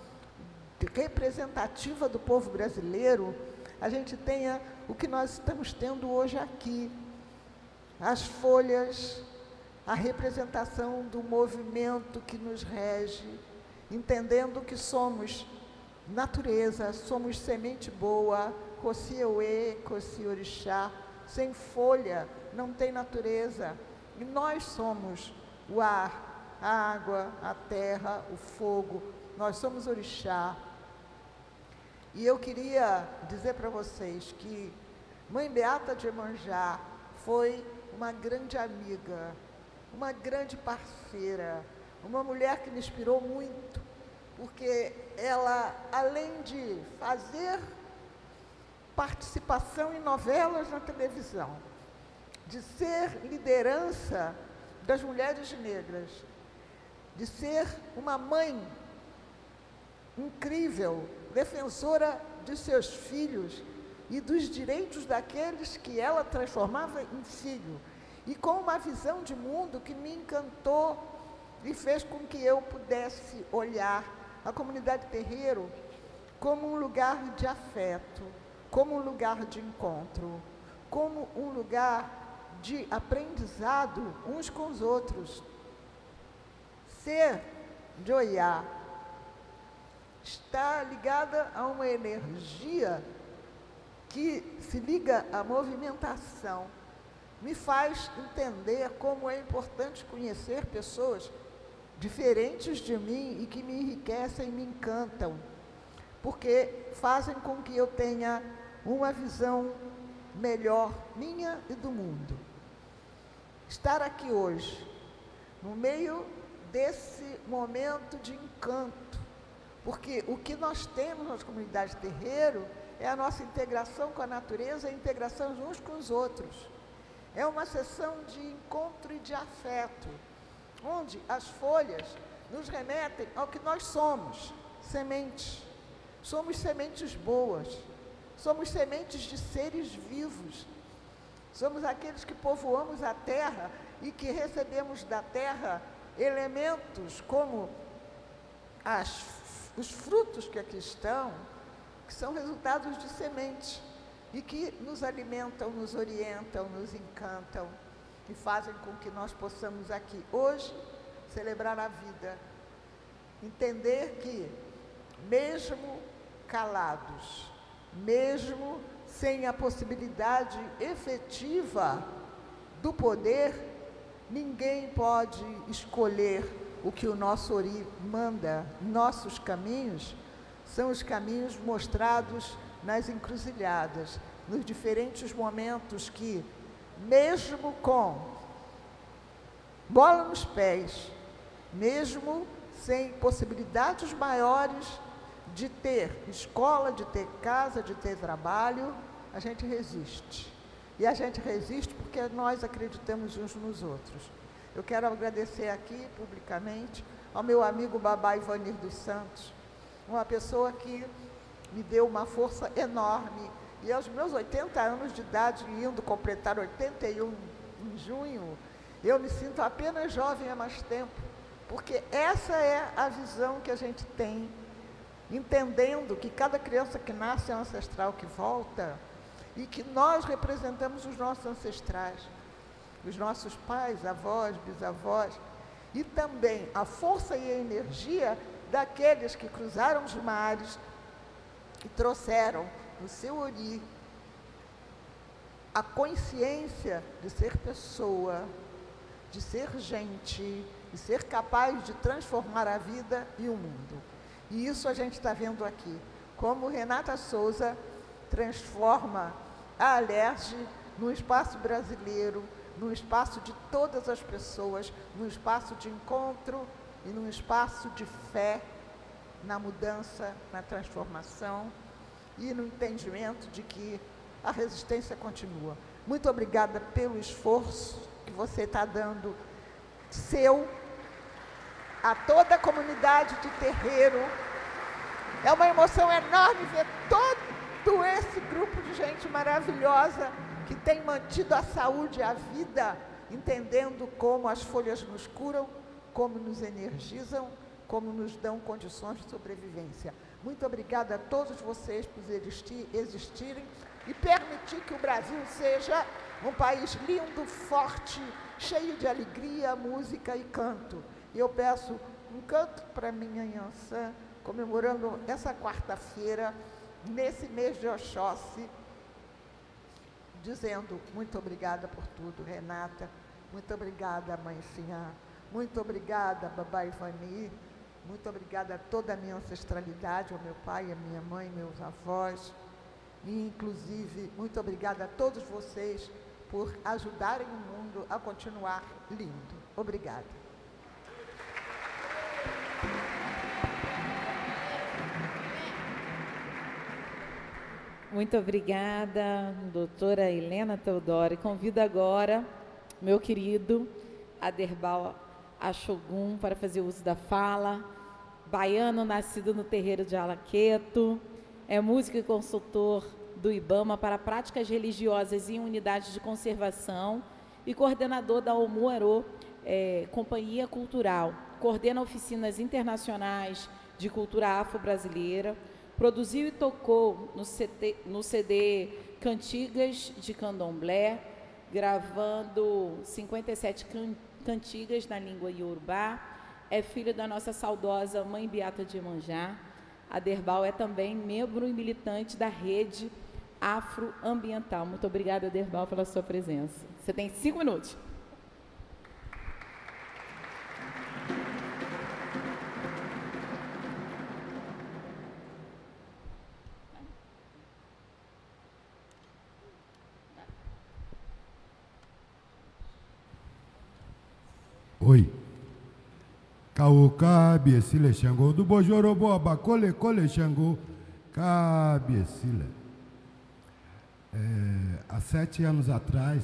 representativa do povo brasileiro, a gente tenha o que nós estamos tendo hoje aqui, as folhas, a representação do movimento que nos rege, entendendo que somos natureza, somos semente boa, Cossieuê, Cossiorixá, sem folha não tem natureza, e nós somos o ar, a água, a terra, o fogo, nós somos orixá. E eu queria dizer para vocês que Mãe Beata de Iemanjá foi uma grande amiga, uma grande parceira, uma mulher que me inspirou muito, porque ela, além de fazer participação em novelas na televisão, de ser liderança das mulheres negras, de ser uma mãe incrível, defensora de seus filhos e dos direitos daqueles que ela transformava em filho, e com uma visão de mundo que me encantou e fez com que eu pudesse olhar a comunidade terreiro como um lugar de afeto, como um lugar de encontro, como um lugar de aprendizado uns com os outros. Ser de Oiá está ligada a uma energia que se liga à movimentação, me faz entender como é importante conhecer pessoas diferentes de mim e que me enriquecem e me encantam, porque fazem com que eu tenha uma visão melhor minha e do mundo. Estar aqui hoje, no meio desse momento de encanto, porque o que nós temos nas comunidades terreiro é a nossa integração com a natureza e a integração uns com os outros. É uma sessão de encontro e de afeto, onde as folhas nos remetem ao que nós somos, sementes. Somos sementes boas, somos sementes de seres vivos, somos aqueles que povoamos a terra e que recebemos da terra elementos como as, os frutos que aqui estão, que são resultados de sementes e que nos alimentam, nos orientam, nos encantam e fazem com que nós possamos aqui hoje celebrar a vida, entender que mesmo calados, mesmo sem a possibilidade efetiva do poder, ninguém pode escolher o que o nosso Ori manda. Nossos caminhos são os caminhos mostrados nas encruzilhadas, nos diferentes momentos que, mesmo com bola nos pés, mesmo sem possibilidades maiores de ter escola, de ter casa, de ter trabalho, a gente resiste. E a gente resiste porque nós acreditamos uns nos outros. Eu quero agradecer aqui, publicamente, ao meu amigo Babá Ivanir dos Santos, uma pessoa que me deu uma força enorme. E aos meus oitenta anos de idade, indo completar oitenta e um em junho, eu me sinto apenas jovem há mais tempo, porque essa é a visão que a gente tem, entendendo que cada criança que nasce é um ancestral que volta, e que nós representamos os nossos ancestrais, os nossos pais, avós, bisavós, e também a força e a energia daqueles que cruzaram os mares, que trouxeram no seu Ori a consciência de ser pessoa, de ser gente, de ser capaz de transformar a vida e o mundo. E isso a gente está vendo aqui, como Renata Souza transforma a Alerj num espaço brasileiro, num espaço de todas as pessoas, num espaço de encontro e num espaço de fé na mudança, na transformação e no entendimento de que a resistência continua. Muito obrigada pelo esforço que você está dando seu a toda a comunidade de terreiro. É uma emoção enorme ver todo esse grupo de gente maravilhosa que tem mantido a saúde e a vida, entendendo como as folhas nos curam, como nos energizam, como nos dão condições de sobrevivência. Muito obrigada a todos vocês por existir, existirem e permitir que o Brasil seja um país lindo, forte, cheio de alegria, música e canto. E eu peço um canto para minha Yansan, comemorando essa quarta-feira, nesse mês de Oxóssi, dizendo muito obrigada por tudo, Renata, muito obrigada, Mãe Sinhá, muito obrigada, Babá Ivanir, muito obrigada a toda a minha ancestralidade, ao meu pai, à minha mãe, meus avós, e inclusive muito obrigada a todos vocês por ajudarem o mundo a continuar lindo. Obrigada. Muito obrigada, doutora Helena Teodoro. Convido agora meu querido Aderbal Ashogun para fazer uso da fala. Baiano, nascido no terreiro de Alaqueto, é músico e consultor do IBAMA para práticas religiosas em unidades de conservação e coordenador da Omuarô, é, Companhia Cultural. Coordena oficinas internacionais de cultura afro-brasileira. Produziu e tocou no, C T, no C D Cantigas de Candomblé, gravando cinquenta e sete can, cantigas na língua iorubá. É filho da nossa saudosa Mãe Beata de Iemanjá. Aderbal é também membro e militante da Rede Afroambiental. Muito obrigada, Aderbal, pela sua presença. Você tem cinco minutos. Oi. Kauka Biesile Xangô, do Bojorobo Abacole Cole Xangô, Cabiesile. É, há sete anos atrás,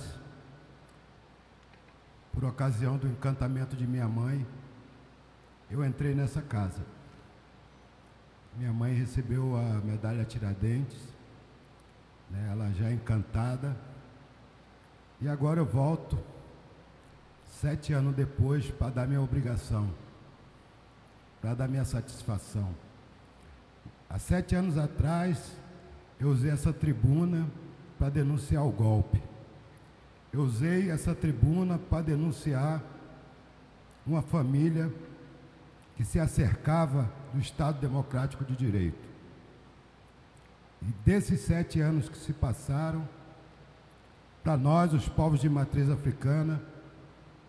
por ocasião do encantamento de minha mãe, eu entrei nessa casa. Minha mãe recebeu a medalha Tiradentes, né, ela já encantada, e agora eu volto, sete anos depois, para dar minha obrigação, para dar minha satisfação. Há sete anos atrás, eu usei essa tribuna para denunciar o golpe. Eu usei essa tribuna para denunciar uma família que se acercava do Estado Democrático de Direito. E desses sete anos que se passaram, para nós, os povos de matriz africana,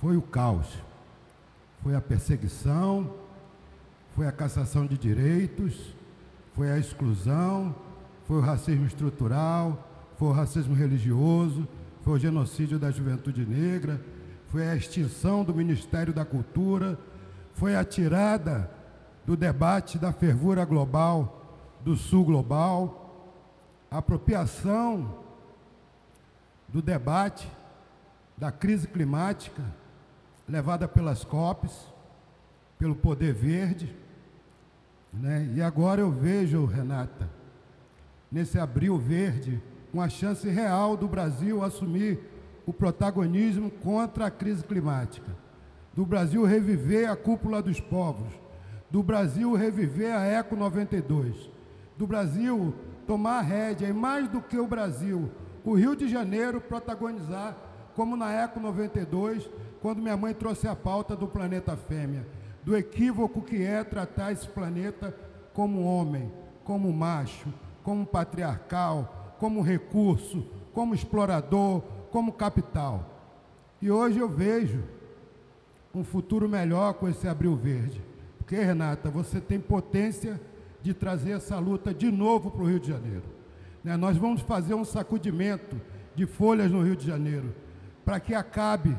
foi o caos, foi a perseguição, foi a cassação de direitos, foi a exclusão, foi o racismo estrutural, foi o racismo religioso, foi o genocídio da juventude negra, foi a extinção do Ministério da Cultura, foi a tirada do debate da fervura global, do Sul global, a apropriação do debate da crise climática, levada pelas COPs, pelo poder verde, né? E agora eu vejo, Renata, nesse abril verde, uma chance real do Brasil assumir o protagonismo contra a crise climática, do Brasil reviver a cúpula dos povos, do Brasil reviver a Eco noventa e dois, do Brasil tomar a rédea, e mais do que o Brasil, o Rio de Janeiro protagonizar, como na Eco noventa e dois, quando minha mãe trouxe a pauta do planeta fêmea, do equívoco que é tratar esse planeta como homem, como macho, como patriarcal, como recurso, como explorador, como capital. E hoje eu vejo um futuro melhor com esse abril verde. Porque, Renata, você tem potência de trazer essa luta de novo para o Rio de Janeiro. Né? Nós vamos fazer um sacudimento de folhas no Rio de Janeiro, para que acabe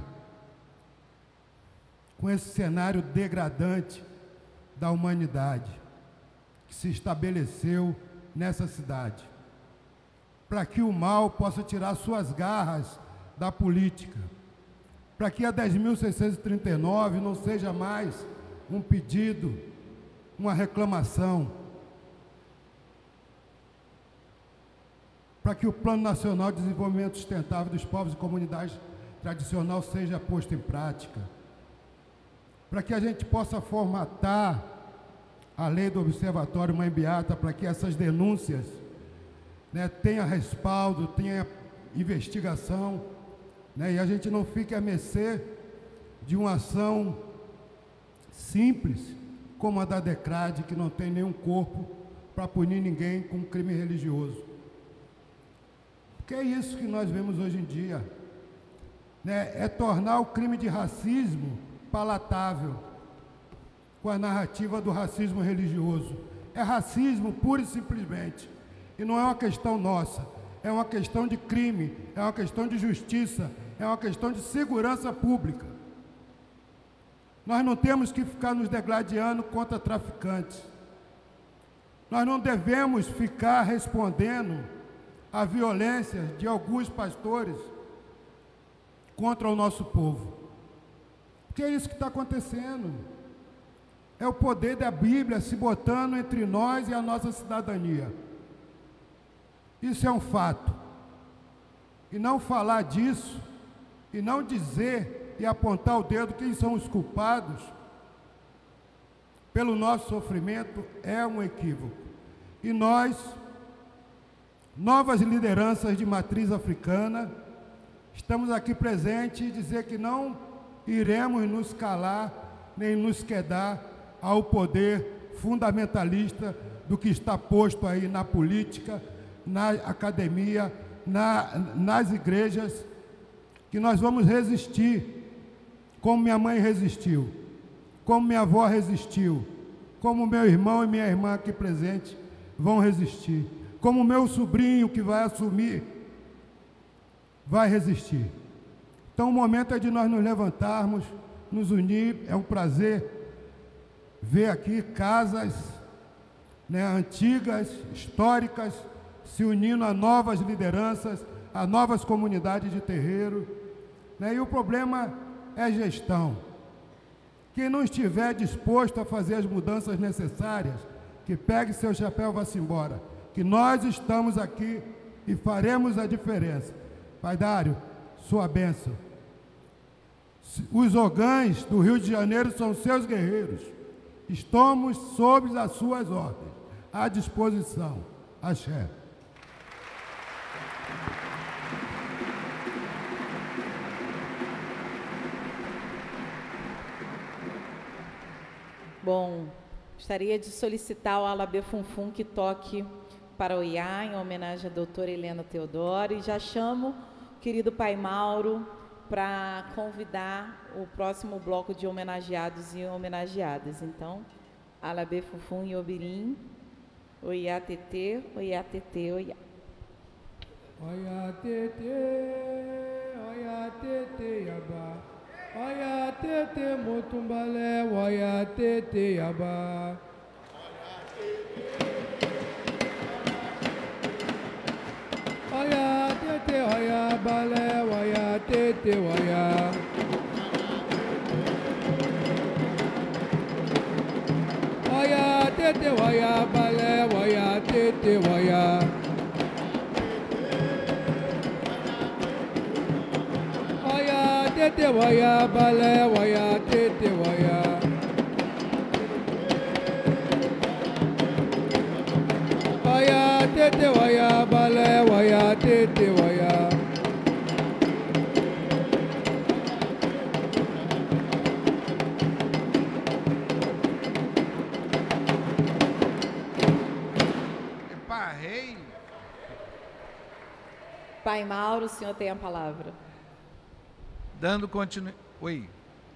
com esse cenário degradante da humanidade que se estabeleceu nessa cidade, para que o mal possa tirar suas garras da política, para que a dez mil seiscentos e trinta e nove não seja mais um pedido, uma reclamação, para que o Plano Nacional de Desenvolvimento Sustentável dos Povos e Comunidades Tradicional seja posto em prática, para que a gente possa formatar a lei do Observatório Mãe Beata, para que essas denúncias, né, tenham respaldo, tenha investigação, né, e a gente não fique à mercê de uma ação simples, como a da DECRAD, que não tem nenhum corpo para punir ninguém com crime religioso. Porque é isso que nós vemos hoje em dia, né, é tornar o crime de racismo palatável, com a narrativa do racismo religioso. É racismo pura e simplesmente. E não é uma questão nossa, é uma questão de crime, é uma questão de justiça, é uma questão de segurança pública. Nós não temos que ficar nos degladiando contra traficantes. Nós não devemos ficar respondendo à violência de alguns pastores contra o nosso povo. Porque é isso que está acontecendo. É o poder da Bíblia se botando entre nós e a nossa cidadania. Isso é um fato. E não falar disso, e não dizer e apontar o dedo quem são os culpados pelo nosso sofrimento, é um equívoco. E nós, novas lideranças de matriz africana, estamos aqui presentes e dizer que não iremos nos calar, nem nos quedar ao poder fundamentalista do que está posto aí na política, na academia, na, nas igrejas, que nós vamos resistir, como minha mãe resistiu, como minha avó resistiu, como meu irmão e minha irmã aqui presentes vão resistir, como meu sobrinho que vai assumir vai resistir. Então o momento é de nós nos levantarmos, nos unir. É um prazer ver aqui casas, né, antigas, históricas, se unindo a novas lideranças, a novas comunidades de terreiro, né? E o problema é gestão. Quem não estiver disposto a fazer as mudanças necessárias, que pegue seu chapéu e vá-se embora, que nós estamos aqui e faremos a diferença. Pai Dário, sua bênção. Os ogãs do Rio de Janeiro são seus guerreiros. Estamos sob as suas ordens, à disposição. Axé. Bom, gostaria de solicitar ao Alabê Funfun que toque para o Iá, em homenagem à doutora Helena Teodoro, e já chamo o querido Pai Mauro para convidar o próximo bloco de homenageados e homenageadas. Então, Alabê Fufum e Obirim, Oiá Tetê, Oiá Tetê, Oiá. Oiá Tetê, Oiá Tetê, Yabá. Oiá Tetê, Motumbalé, Oiá Tetê, Yabá. Oiá Tetê, Oiá Balé, Oiá Tetê, Oiá. Oiá Tetê, Oiá Balé, Oiá Tetê, Oiá. Oiá Tetê, Oiá Balé, Oiá Tetê, Oiá. Oiá Tetê, Oiá Balé, Oiá Tetê, Oiá. Epa, rei! Pai Mauro, o senhor tem a palavra. Dando continuidade. Oi.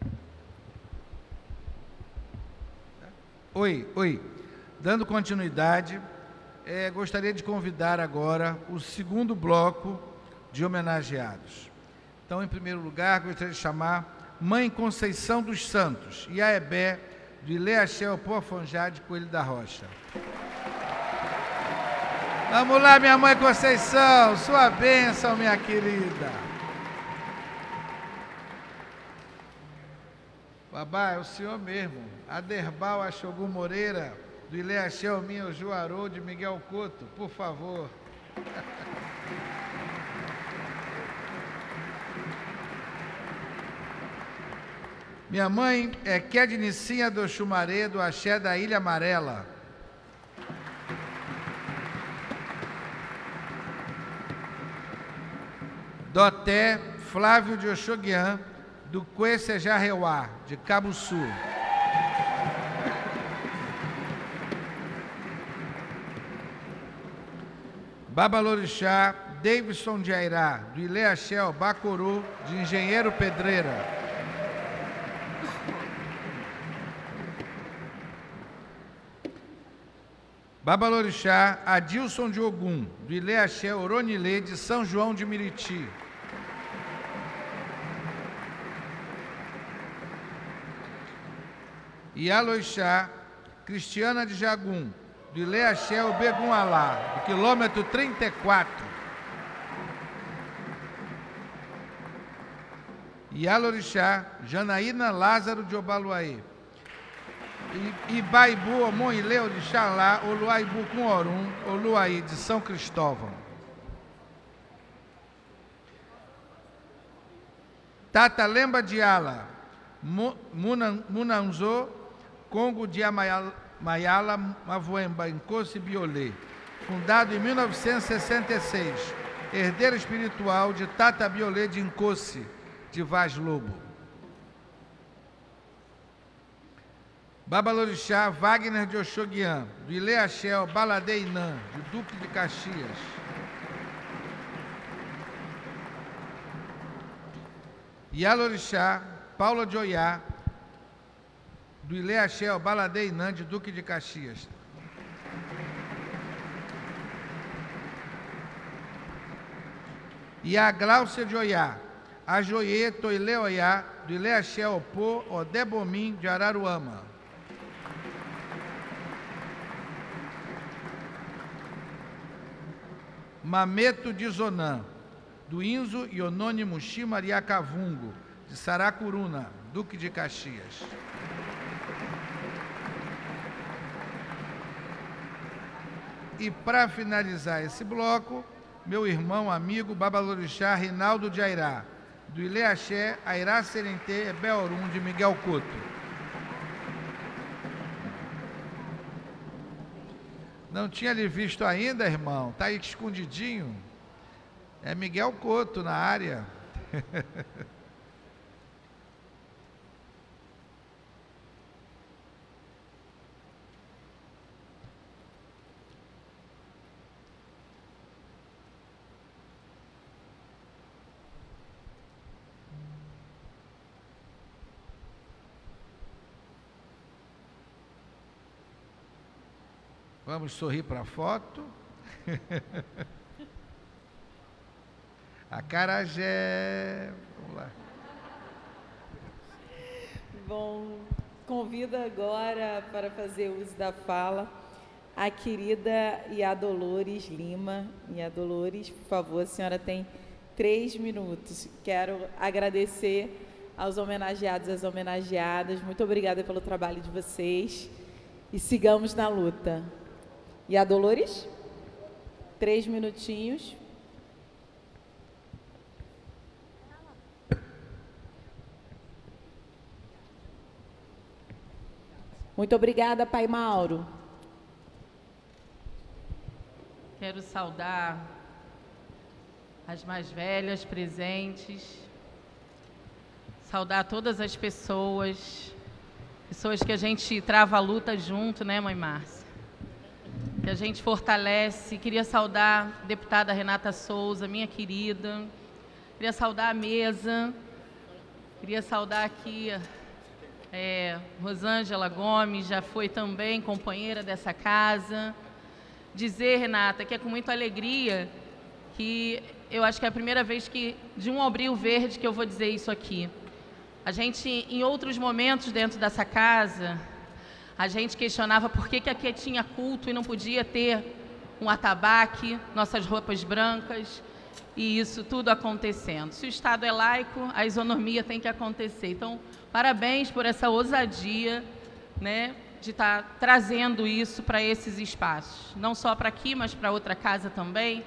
Oi, oi. Dando continuidade, é, gostaria de convidar agora o segundo bloco de homenageados. Então, em primeiro lugar, gostaria de chamar Mãe Conceição dos Santos, Iaebé, do Ileaxé Opoafonjá de Coelho da Rocha. Vamos lá, minha Mãe Conceição, sua bênção, minha querida. Babá, é o senhor mesmo. Aderbal Axogum Moreira, do Ileaxé Minha Juarô, de Miguel Couto, por favor. Minha mãe é Kednicinha do Xumaré, do Axé da Ilha Amarela. Doté Flávio de Oxoguian, do Cuecejareuá, de Cabo Sul. Babalorixá Davidson de Airá, do Ileaxé Bacoru, de Engenheiro Pedreira. Babalorixá Adilson de Ogum, do Ileaxé Oronilê, de São João de Miriti. Ialoixá Cristiana de Jagum, do Ileaxé Begum Alá, do quilômetro trinta e quatro. Ialorixá Janaína Lázaro de Obaluaê. Ibaibu Omoileu de Xalá, Oluaibu com Orum, Oluaí de São Cristóvão. Tata Lemba de Ala, Munanzô, Congo de Amayala, Mavoemba, em Coce Biolê, fundado em mil novecentos e sessenta e seis, herdeiro espiritual de Tata Biolê de Incoce, de Vaz Lobo. Babalorixá Wagner de Oxoguian, do Ileaxé Baladeinã, de Duque de Caxias. Ialorixá Paula de Oiá, do Ileaxé Baladeinã, de Duque de Caxias. Iá Gláucia de Oiá, Ajoiê Toile Oiá, do Ileaxé Opô Odebomim, de Araruama. Mameto de Zonã, do Inzo Ionônimo Ximariacavungo, de Saracuruna, Duque de Caxias. E para finalizar esse bloco, meu irmão, amigo, Babalorixá Rinaldo de Airá, do Ileaxé Airá Serentê Beorum, de Miguel Couto. Não tinha lhe visto ainda, irmão? Está aí escondidinho. É Miguel Couto na área. Vamos sorrir para a foto. Acarajé. Vamos lá. Bom, convido agora para fazer uso da fala a querida Iadolores Lima. Iadolores, por favor, a senhora tem três minutos. Quero agradecer aos homenageados e às homenageadas. Muito obrigada pelo trabalho de vocês. E sigamos na luta. Iadolores, três minutinhos. Muito obrigada, Pai Mauro. Quero saudar as mais velhas presentes, saudar todas as pessoas, pessoas que a gente trava a luta junto, né, Mãe Márcia? Que a gente fortalece. Queria saudar a deputada Renata Souza, minha querida. Queria saudar a mesa. Queria saudar aqui é, Rosângela Gomes, já foi também companheira dessa casa. Dizer, Renata, que é com muita alegria que eu acho que é a primeira vez que, de um abril verde, que eu vou dizer isso aqui. A gente, em outros momentos dentro dessa casa, a gente questionava por que que aqui tinha culto e não podia ter um atabaque, nossas roupas brancas, e isso tudo acontecendo. Se o Estado é laico, a isonomia tem que acontecer. Então, parabéns por essa ousadia, né, de estar trazendo isso para esses espaços. Não só para aqui, mas para outra casa também.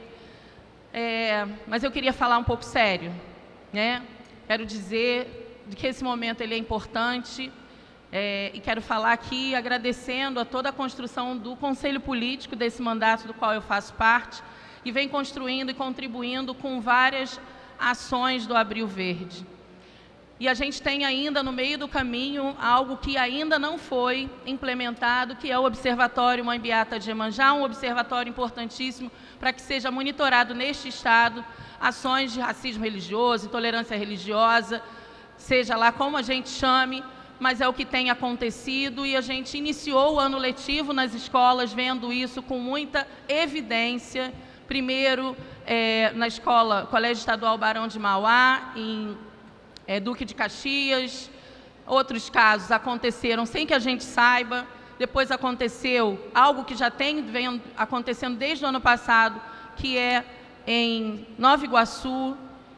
É, mas eu queria falar um pouco sério, né? Quero dizer que esse momento ele é importante. É, e quero falar aqui agradecendo a toda a construção do Conselho Político desse mandato do qual eu faço parte e vem construindo e contribuindo com várias ações do Abril Verde. E a gente tem ainda no meio do caminho algo que ainda não foi implementado, que é o Observatório Mãe Beata de Iemanjá, um observatório importantíssimo para que seja monitorado neste estado ações de racismo religioso, intolerância religiosa, seja lá como a gente chame, mas é o que tem acontecido e a gente iniciou o ano letivo nas escolas vendo isso com muita evidência. Primeiro, é, na escola, Colégio Estadual Barão de Mauá, em é, Duque de Caxias. Outros casos aconteceram sem que a gente saiba. Depois aconteceu algo que já tem vem acontecendo desde o ano passado, que é em Nova Iguaçu,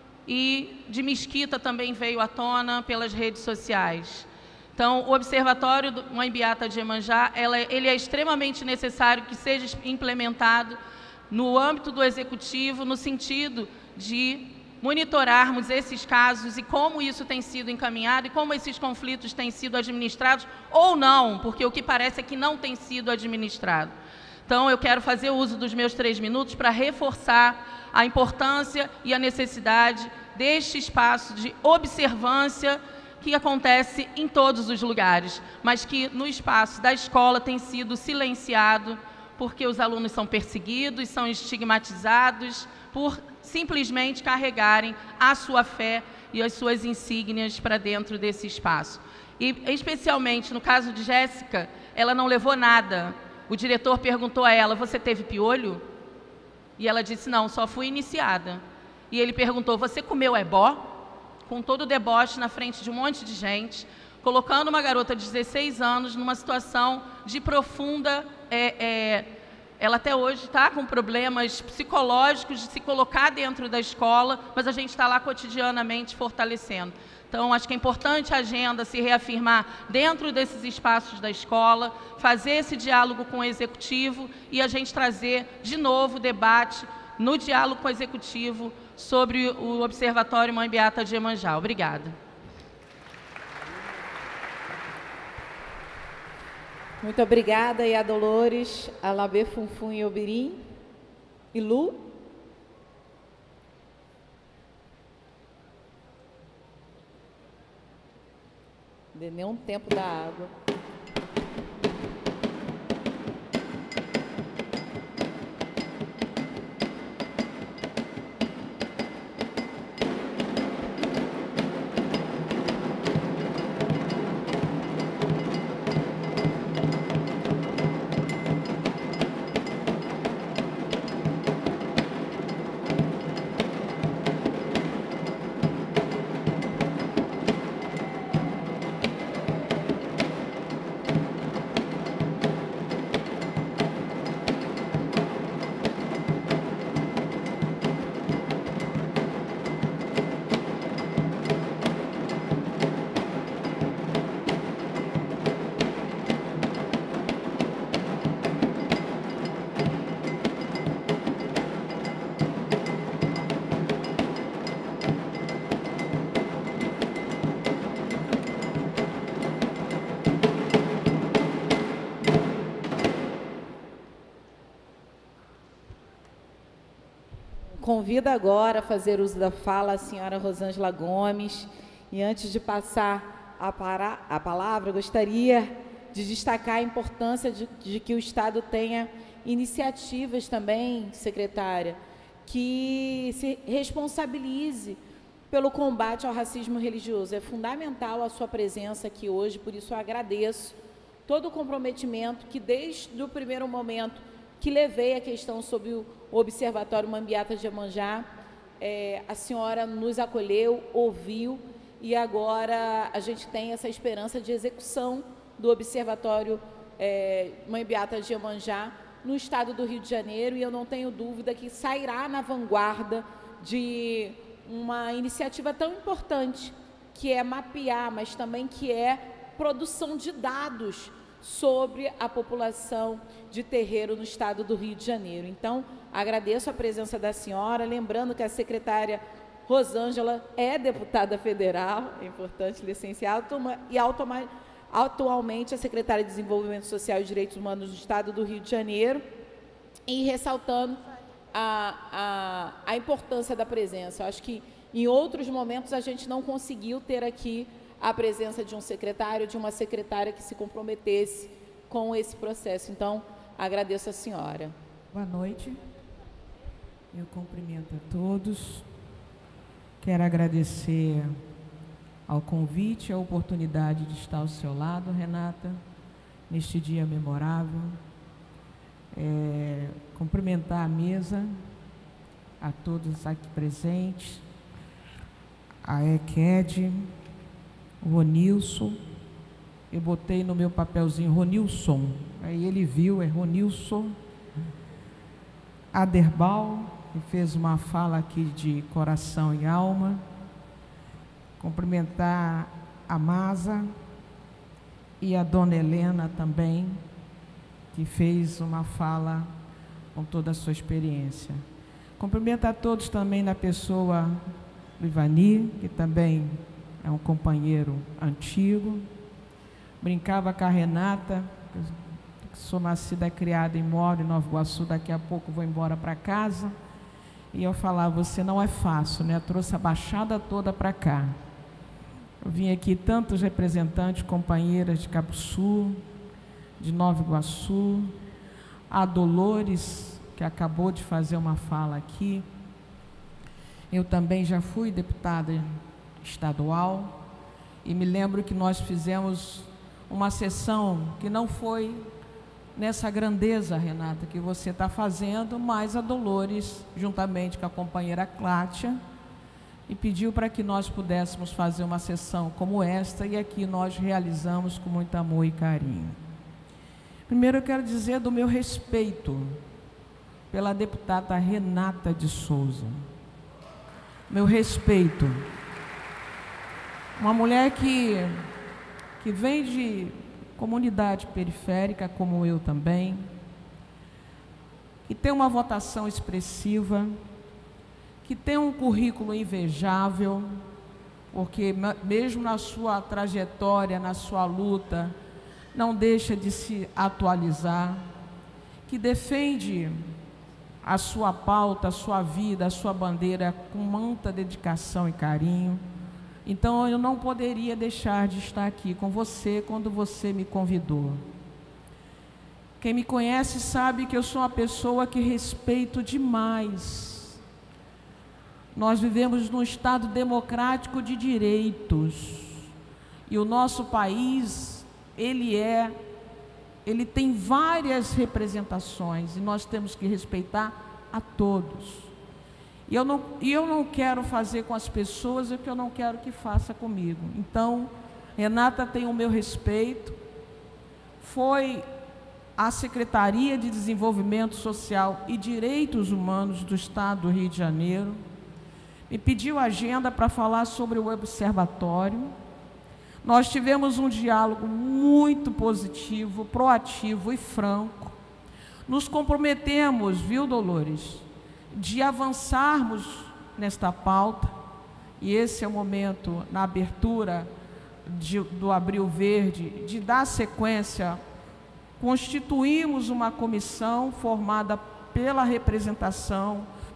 e de Mesquita também veio à tona pelas redes sociais. Então, o Observatório do Mãe Beata de Iemanjá, ela, ele é extremamente necessário que seja implementado no âmbito do Executivo, no sentido de monitorarmos esses casos e como isso tem sido encaminhado e como esses conflitos têm sido administrados ou não, porque o que parece é que não tem sido administrado. Então, eu quero fazer uso dos meus três minutos para reforçar a importância e a necessidade deste espaço de observância que acontece em todos os lugares, mas que no espaço da escola tem sido silenciado porque os alunos são perseguidos, são estigmatizados por simplesmente carregarem a sua fé e as suas insígnias para dentro desse espaço. E, especialmente, no caso de Jéssica, ela não levou nada. O diretor perguntou a ela, você teve piolho? E ela disse, não, só fui iniciada. E ele perguntou, você comeu ebó? Com todo o deboche na frente de um monte de gente, colocando uma garota de dezesseis anos numa situação de profunda... É, é, ela até hoje está com problemas psicológicos de se colocar dentro da escola, mas a gente está lá cotidianamente fortalecendo. Então, acho que é importante a agenda se reafirmar dentro desses espaços da escola, fazer esse diálogo com o Executivo e a gente trazer de novo o debate no diálogo com o Executivo sobre o Observatório Mãe Beata de Iemanjá. Obrigada. Muito obrigada, Iadolores, Alabê, Funfun e Obirim. E Lu? Dê nem um tempo da água. convido agora a fazer uso da fala a senhora Rosângela Gomes. E antes de passar a, para, a palavra, gostaria de destacar a importância de, de que o Estado tenha iniciativas também, secretária, que se responsabilize pelo combate ao racismo religioso. É fundamental a sua presença aqui hoje, por isso eu agradeço todo o comprometimento que, desde o primeiro momento que levei a questão sobre o Observatório Mambiata de Iemanjá, é, a senhora nos acolheu, ouviu, e agora a gente tem essa esperança de execução do Observatório é, Mambiata de Iemanjá no estado do Rio de Janeiro, e eu não tenho dúvida que sairá na vanguarda de uma iniciativa tão importante, que é mapear, mas também que é produção de dados sobre a população de terreiro no estado do Rio de Janeiro. Então, agradeço a presença da senhora, lembrando que a secretária Rosângela é deputada federal, é importante licenciar, e automa, atualmente a secretária de Desenvolvimento Social e Direitos Humanos do estado do Rio de Janeiro, e ressaltando a, a, a importância da presença. Eu acho que em outros momentos a gente não conseguiu ter aqui a presença de um secretário, de uma secretária que se comprometesse com esse processo. Então, agradeço a senhora. Boa noite. Eu cumprimento a todos. Quero agradecer ao convite, a oportunidade de estar ao seu lado, Renata, neste dia memorável. É, cumprimentar a mesa, a todos aqui presentes, a E C E D, o Ronilson. Eu botei no meu papelzinho Ronilson, aí ele viu, é Ronilson. Aderbal, que fez uma fala aqui de coração e alma. Cumprimentar a Masa e a dona Helena também, que fez uma fala com toda a sua experiência. Cumprimento a todos também na pessoa do Ivani, que também é um companheiro antigo. Brincava com a Renata, que sou nascida e criada em Moro, em Nova Iguaçu, daqui a pouco vou embora para casa. E eu falava, você não é fácil, né? Eu trouxe a baixada toda para cá. Eu vim aqui tantos representantes, companheiras de Cabo Sul, de Nova Iguaçu, a Dolores, que acabou de fazer uma fala aqui. Eu também já fui deputada estadual e me lembro que nós fizemos uma sessão que não foi nessa grandeza, Renata, que você está fazendo, mas a Dolores, juntamente com a companheira Clátia, e pediu para que nós pudéssemos fazer uma sessão como esta, e aqui nós realizamos com muito amor e carinho. Primeiro eu quero dizer do meu respeito pela deputada Renata de Souza. Meu respeito. Uma mulher que, que vem de comunidade periférica, como eu também, que tem uma votação expressiva, que tem um currículo invejável, porque mesmo na sua trajetória, na sua luta, não deixa de se atualizar, que defende a sua pauta, a sua vida, a sua bandeira com muita dedicação e carinho. Então, eu não poderia deixar de estar aqui com você quando você me convidou. Quem me conhece sabe que eu sou uma pessoa que respeito demais. Nós vivemos num Estado democrático de direitos. E o nosso país, ele é, ele tem várias representações e nós temos que respeitar a todos. E eu não, e eu não quero fazer com as pessoas o que eu não quero que faça comigo. Então, Renata tem o meu respeito. Foi a Secretaria de Desenvolvimento Social e Direitos Humanos do Estado do Rio de Janeiro me pediu agenda para falar sobre o observatório. Nós tivemos um diálogo muito positivo, proativo e franco. Nos comprometemos, viu, Dolores, de avançarmos nesta pauta, e esse é o momento, na abertura de, do Abril Verde, de dar sequência. Constituímos uma comissão formada pela representação,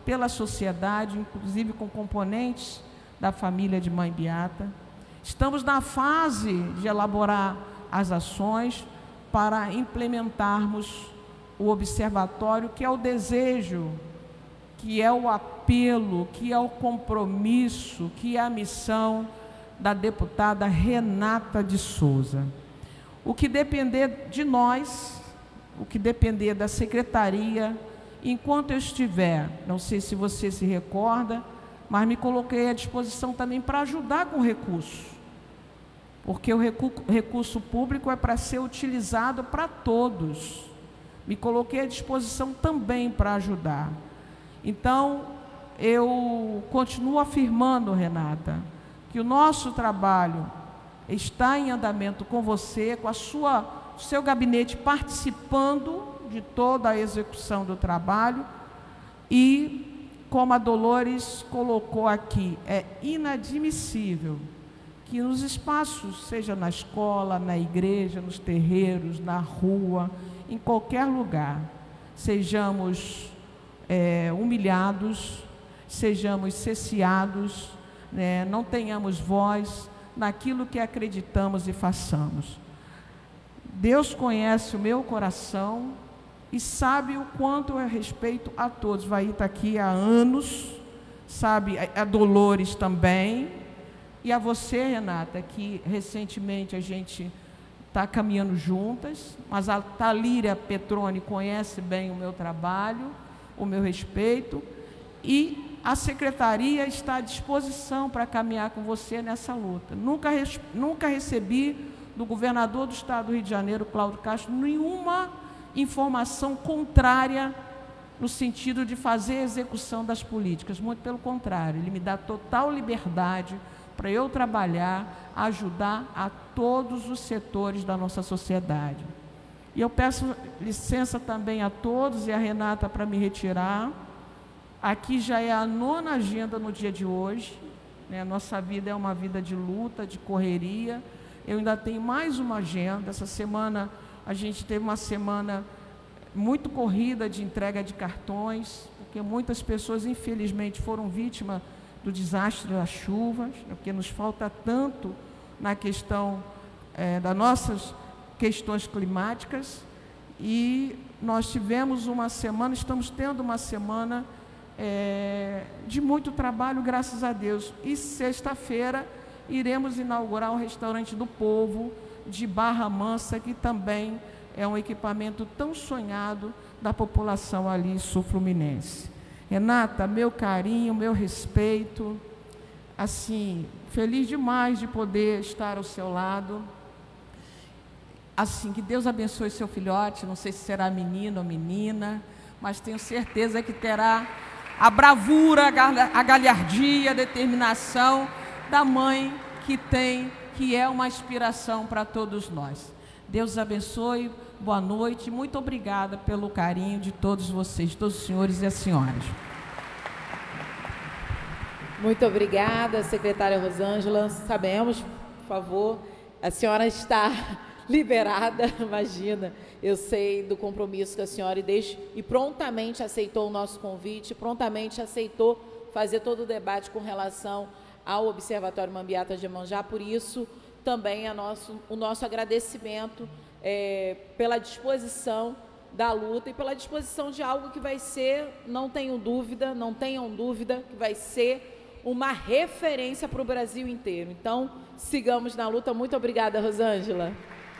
pela sociedade, inclusive com componentes da família de Mãe Beata. Estamos na fase de elaborar as ações para implementarmos o observatório, que é o desejo, que é o apelo, que é o compromisso, que é a missão da deputada Renata de Souza. O que depender de nós, o que depender da secretaria, enquanto eu estiver, não sei se você se recorda, mas me coloquei à disposição também para ajudar com recurso, porque o recurso público é para ser utilizado para todos. Me coloquei à disposição também para ajudar. Então, eu continuo afirmando, Renata, que o nosso trabalho está em andamento com você, com a sua, seu gabinete participando de toda a execução do trabalho e, como a Dolores colocou aqui, é inadmissível que nos espaços, seja na escola, na igreja, nos terreiros, na rua, em qualquer lugar, sejamos é, humilhados, sejamos cesseados, né, não tenhamos voz naquilo que acreditamos e façamos. Deus conhece o meu coração e sabe o quanto eu respeito a todos. Vai estar aqui há anos, sabe, a Dolores também, e a você, Renata, que recentemente a gente está caminhando juntas, mas a Talíria Petroni conhece bem o meu trabalho, o meu respeito, e a secretaria está à disposição para caminhar com você nessa luta. Nunca, nunca recebi do governador do estado do Rio de Janeiro, Cláudio Castro, nenhuma informação contrária no sentido de fazer a execução das políticas. Muito pelo contrário, ele me dá total liberdade para eu trabalhar, ajudar a todos os setores da nossa sociedade. E eu peço licença também a todos e a Renata para me retirar. Aqui já é a nona agenda no dia de hoje, né? Nossa vida é uma vida de luta, de correria. Eu ainda tenho mais uma agenda. Essa semana a gente teve uma semana muito corrida de entrega de cartões, porque muitas pessoas, infelizmente, foram vítimas do desastre das chuvas, né? Porque nos falta tanto na questão é, das nossas questões climáticas. E nós tivemos uma semana, estamos tendo uma semana É, de muito trabalho, graças a Deus. E sexta-feira iremos inaugurar o Restaurante do Povo de Barra Mansa, que também é um equipamento tão sonhado da população ali sul-fluminense. Renata, meu carinho, meu respeito, assim, feliz demais de poder estar ao seu lado. Assim, que Deus abençoe seu filhote, não sei se será menino ou menina, mas tenho certeza que terá a bravura, a galhardia, a determinação da mãe que tem, que é uma inspiração para todos nós. Deus abençoe, boa noite, muito obrigada pelo carinho de todos vocês, todos os senhores e as senhoras. Muito obrigada, secretária Rosângela. Sabemos, por favor, a senhora está liberada, imagina. Eu sei do compromisso que a senhora e, desde, e prontamente aceitou o nosso convite, prontamente aceitou fazer todo o debate com relação ao Observatório Mãe Beata de Iemanjá. Por isso, também a nosso, o nosso agradecimento é, pela disposição da luta e pela disposição de algo que vai ser, não tenho dúvida, não tenham dúvida, que vai ser uma referência para o Brasil inteiro. Então, sigamos na luta. Muito obrigada, Rosângela.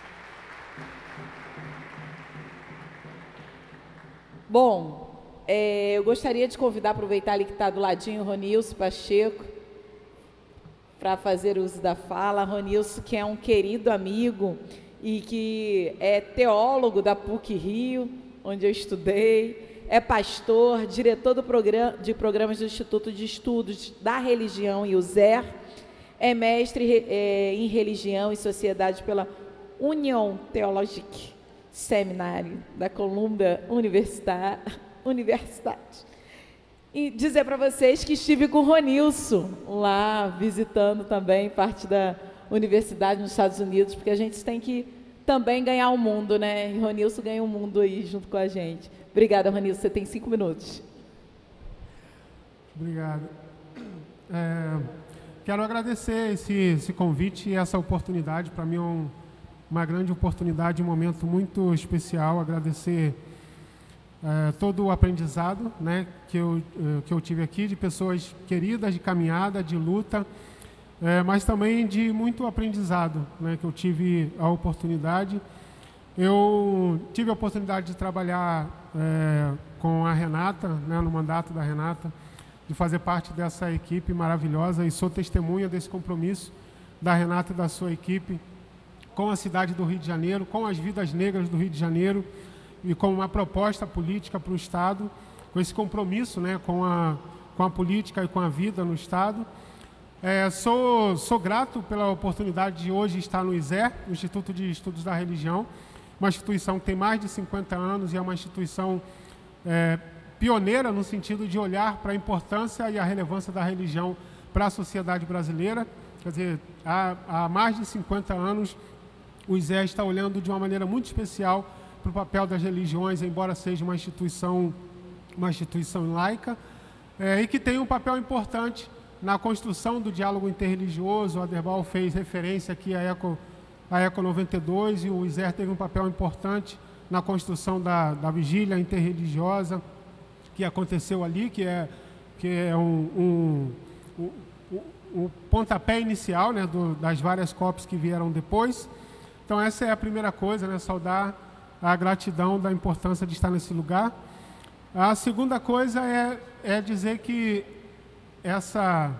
Bom, é, eu gostaria de convidar, aproveitar ali que está do ladinho, o Ronilson Pacheco, para fazer uso da fala. Ronilson, que é um querido amigo e que é teólogo da PUC Rio, onde eu estudei, é pastor, diretor do programa, de programas do Instituto de Estudos da Religião e U Z E R, é mestre é, em Religião e Sociedade pela Union Theologique Seminário da Columbia Universidade. E dizer para vocês que estive com o Ronilson lá, visitando também parte da universidade nos Estados Unidos, porque a gente tem que também ganhar o mundo, né? E o Ronilson ganha o mundo aí junto com a gente. Obrigada, Ronilson. Você tem cinco minutos. Obrigado. É, quero agradecer esse, esse convite e essa oportunidade. Para mim é um, uma grande oportunidade, um momento muito especial. Agradecer é, todo o aprendizado, né, que, eu, que eu tive aqui, de pessoas queridas, de caminhada, de luta, é, mas também de muito aprendizado, né, que eu tive a oportunidade. Eu tive a oportunidade de trabalhar é, com a Renata, né, no mandato da Renata, de fazer parte dessa equipe maravilhosa, e sou testemunha desse compromisso da Renata e da sua equipe com a cidade do Rio de Janeiro, com as vidas negras do Rio de Janeiro, e com uma proposta política para o Estado, com esse compromisso, né, com, a, com a política e com a vida no Estado. É, sou, sou grato pela oportunidade de hoje estar no I S E R, o Instituto de Estudos da Religião, uma instituição que tem mais de cinquenta anos e é uma instituição é, pioneira no sentido de olhar para a importância e a relevância da religião para a sociedade brasileira. Quer dizer, há, há mais de cinquenta anos o I S E R está olhando de uma maneira muito especial para o papel das religiões, embora seja uma instituição, uma instituição laica, é, e que tem um papel importante na construção do diálogo interreligioso. O Aderbal fez referência aqui à Eco, à Eco noventa e dois, e o I S E R teve um papel importante na construção da, da vigília interreligiosa que aconteceu ali, que é, que é um, um, um, um pontapé inicial, né, do, das várias COPs que vieram depois. Então essa é a primeira coisa, né, saudar a gratidão da importância de estar nesse lugar. A segunda coisa é, é dizer que essa,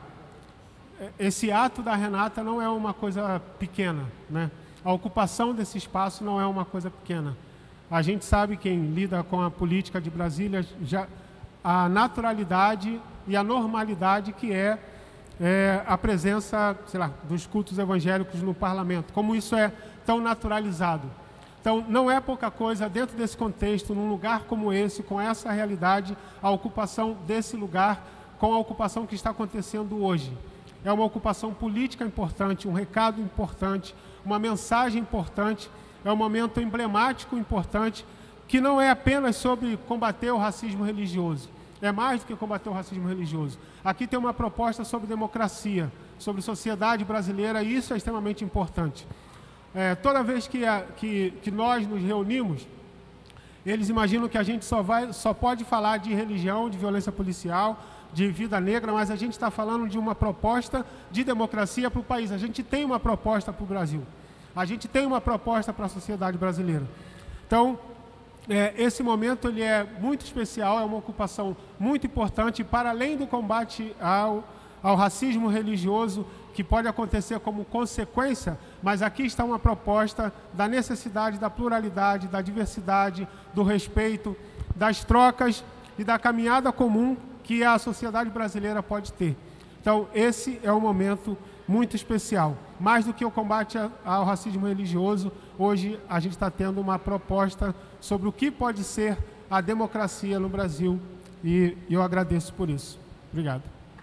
esse ato da Renata não é uma coisa pequena, né? A ocupação desse espaço não é uma coisa pequena. A gente sabe, quem lida com a política de Brasília, já, a naturalidade e a normalidade que é, é a presença, sei lá, dos cultos evangélicos no parlamento, como isso é tão naturalizado. Então, não é pouca coisa, dentro desse contexto, num lugar como esse, com essa realidade, a ocupação desse lugar, com a ocupação que está acontecendo hoje. É uma ocupação política importante, um recado importante, uma mensagem importante, é um momento emblemático importante, que não é apenas sobre combater o racismo religioso, é mais do que combater o racismo religioso. Aqui tem uma proposta sobre democracia, sobre sociedade brasileira, e isso é extremamente importante. É, toda vez que, a, que, que nós nos reunimos, eles imaginam que a gente só, vai, só pode falar de religião, de violência policial, de vida negra, mas a gente está falando de uma proposta de democracia para o país. A gente tem uma proposta para o Brasil. A gente tem uma proposta para a sociedade brasileira. Então, é, esse momento ele é muito especial, é uma ocupação muito importante, para além do combate ao, ao racismo religioso, que pode acontecer como consequência, mas aqui está uma proposta da necessidade da pluralidade, da diversidade, do respeito, das trocas e da caminhada comum que a sociedade brasileira pode ter. Então, esse é um momento muito especial. Mais do que o combate ao racismo religioso, hoje a gente está tendo uma proposta sobre o que pode ser a democracia no Brasil, e eu agradeço por isso. Obrigado.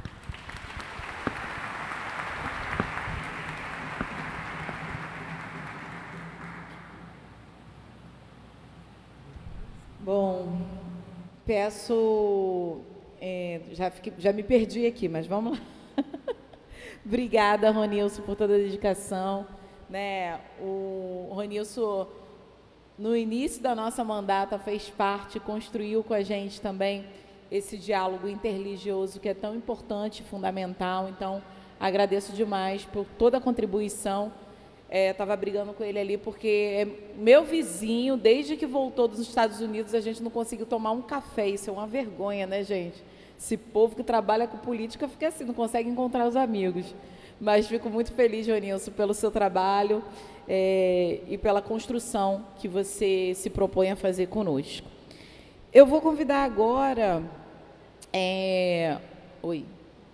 Bom, peço... É, já, fiquei, já me perdi aqui, mas vamos lá. Obrigada, Ronilson, por toda a dedicação. Né? O Ronilson, no início da nossa mandata, fez parte, construiu com a gente também esse diálogo interreligioso que é tão importante, fundamental. Então, agradeço demais por toda a contribuição. Estava é, brigando com ele ali, porque é meu vizinho, desde que voltou dos Estados Unidos, a gente não conseguiu tomar um café. Isso é uma vergonha, né, gente? Esse povo que trabalha com política fica assim, não consegue encontrar os amigos. Mas fico muito feliz, Ronilson, pelo seu trabalho é, e pela construção que você se propõe a fazer conosco. Eu vou convidar agora... É... Oi.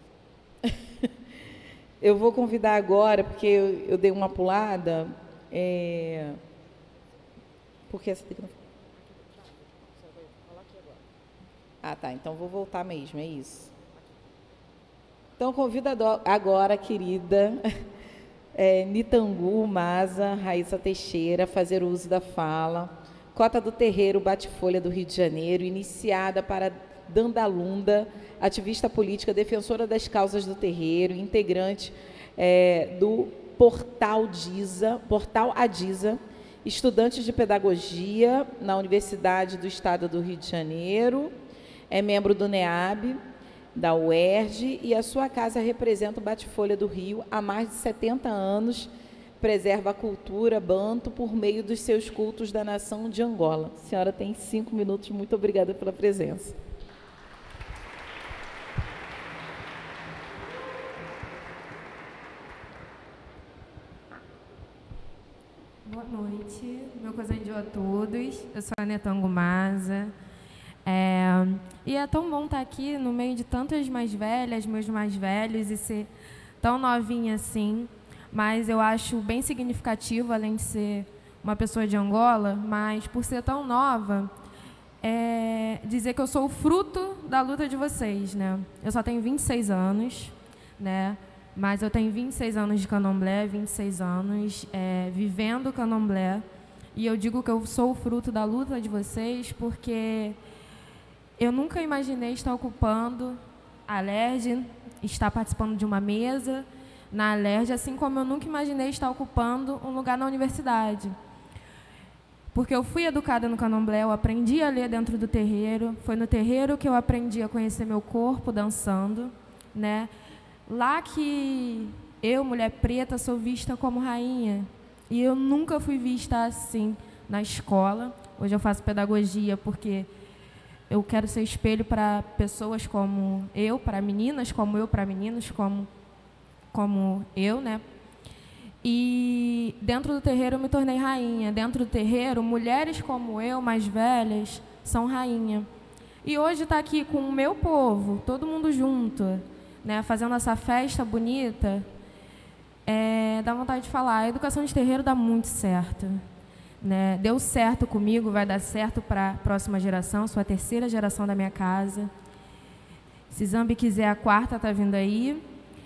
Eu vou convidar agora, porque eu, eu dei uma pulada, é... porque essa daqui não... Ah, tá, então vou voltar mesmo, é isso. Então, convido agora a querida é, Nitangu Maza Raíssa Teixeira a fazer uso da fala. Cota do Terreiro Bate-Folha do Rio de Janeiro, iniciada para Dandalunda, ativista política, defensora das causas do terreiro, integrante é, do Portal Diza, Portal Adiza, estudante de pedagogia na Universidade do Estado do Rio de Janeiro, é membro do NEAB, da U E R J, e a sua casa representa o Bate-Folha do Rio há mais de setenta anos, preserva a cultura banto por meio dos seus cultos da nação de Angola. A senhora tem cinco minutos, muito obrigada pela presença. Boa noite, meu cosandio a todos. Eu sou a Netango Maza. É, e é tão bom estar aqui no meio de tantas mais velhas, meus mais velhos, e ser tão novinha assim. Mas eu acho bem significativo, além de ser uma pessoa de Angola, mas por ser tão nova, é, dizer que eu sou o fruto da luta de vocês, né? Eu só tenho vinte e seis anos, né? Mas eu tenho vinte e seis anos de candomblé, vinte e seis anos é, vivendo candomblé. E eu digo que eu sou o fruto da luta de vocês porque eu nunca imaginei estar ocupando a Alerj, estar participando de uma mesa na Alerj, assim como eu nunca imaginei estar ocupando um lugar na universidade. Porque eu fui educada no candomblé, eu aprendi a ler dentro do terreiro, foi no terreiro que eu aprendi a conhecer meu corpo dançando, né? Lá que eu, mulher preta, sou vista como rainha. E eu nunca fui vista assim na escola. Hoje eu faço pedagogia porque eu quero ser espelho para pessoas como eu, para meninas como eu, para meninos como, como eu, né? E dentro do terreiro eu me tornei rainha. Dentro do terreiro, mulheres como eu, mais velhas, são rainha. E hoje está aqui com o meu povo, todo mundo junto, né, fazendo essa festa bonita, é, dá vontade de falar, a educação de terreiro dá muito certo. Né? Deu certo comigo, vai dar certo para a próxima geração, sou a terceira geração da minha casa. Se Zambi quiser, a quarta está vindo aí.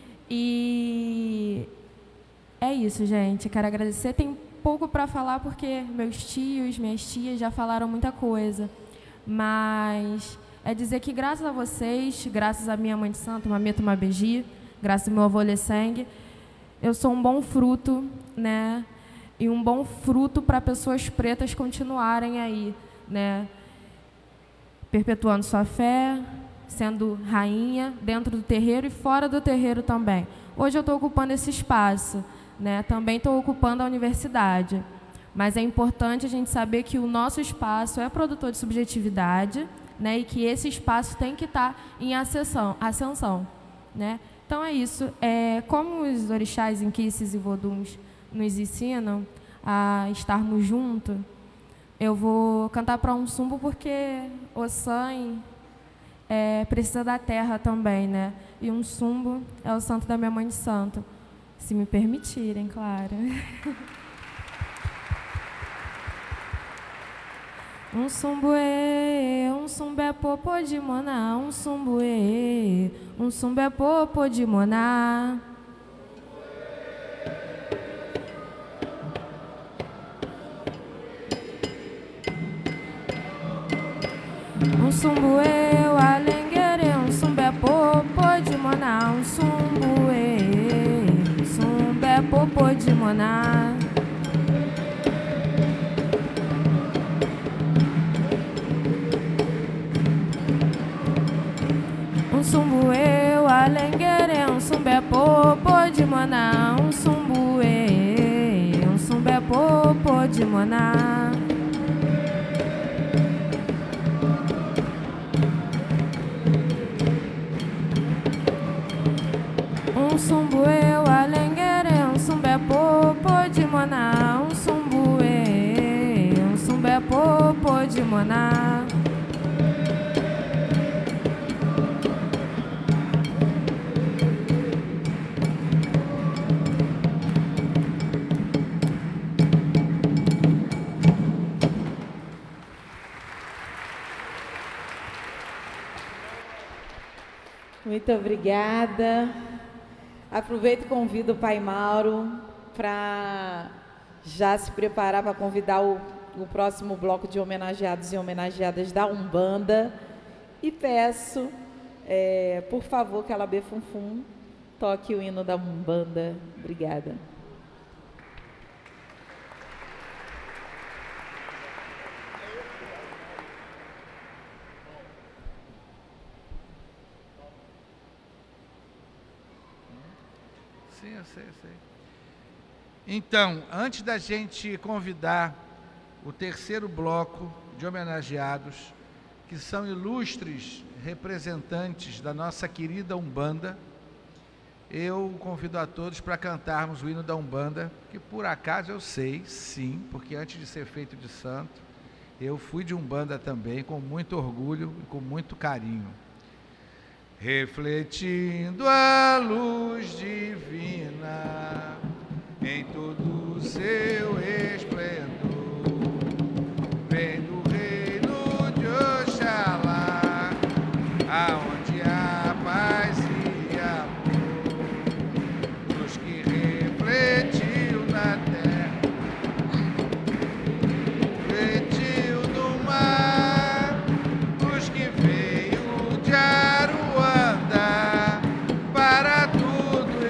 E é isso, gente. Quero agradecer. Tem pouco para falar porque meus tios, minhas tias já falaram muita coisa. Mas é dizer que graças a vocês, graças à minha mãe de santo, Mamito Mabeji, graças ao meu avô Lesseng, eu sou um bom fruto, né? E um bom fruto para pessoas pretas continuarem aí, né? Perpetuando sua fé, sendo rainha dentro do terreiro e fora do terreiro também. Hoje eu estou ocupando esse espaço, né? Também estou ocupando a universidade. Mas é importante a gente saber que o nosso espaço é produtor de subjetividade, né, e que esse espaço tem que estar em ascensão, ascensão, né? Então é isso. É, como os orixás, inquices e voduns nos ensinam a estarmos juntos, eu vou cantar para um sumbo porque o sangue é, precisa da terra também, né? E um sumbo é o santo da minha mãe de santo, se me permitirem, claro. Um sumbuê, um sumbé popô de moná, um sumbuê, um sumbé popô de moná. Um sumbuê, o alenguerê, um sumbé popô de moná, um sumbuê, um sumbé popô de moná. Um sumbuê, o alenguerê, um sumbé popô de moná, um sumbuê, um sumbé popô de moná. Um sumbuê, o alenguerê, um sumbé popô de moná, um sumbuê, um sumbé popô de moná. Muito obrigada. Aproveito e convido o Pai Mauro para já se preparar para convidar o, o próximo bloco de homenageados e homenageadas da Umbanda. E peço, é, por favor, que a Labê Funfum toque o hino da Umbanda. Obrigada. Sim, eu sei, eu sei. Então, antes da gente convidar o terceiro bloco de homenageados, que são ilustres representantes da nossa querida Umbanda, eu convido a todos para cantarmos o hino da Umbanda, que por acaso eu sei, sim, porque antes de ser feito de santo, eu fui de Umbanda também, com muito orgulho e com muito carinho. Refletindo a luz divina em todo o seu esplendor, vem do reino de Oxalá, aonde há paz e amor, luz que refletiu na terra, refletiu no mar, luz que veio de Aruanda para tudo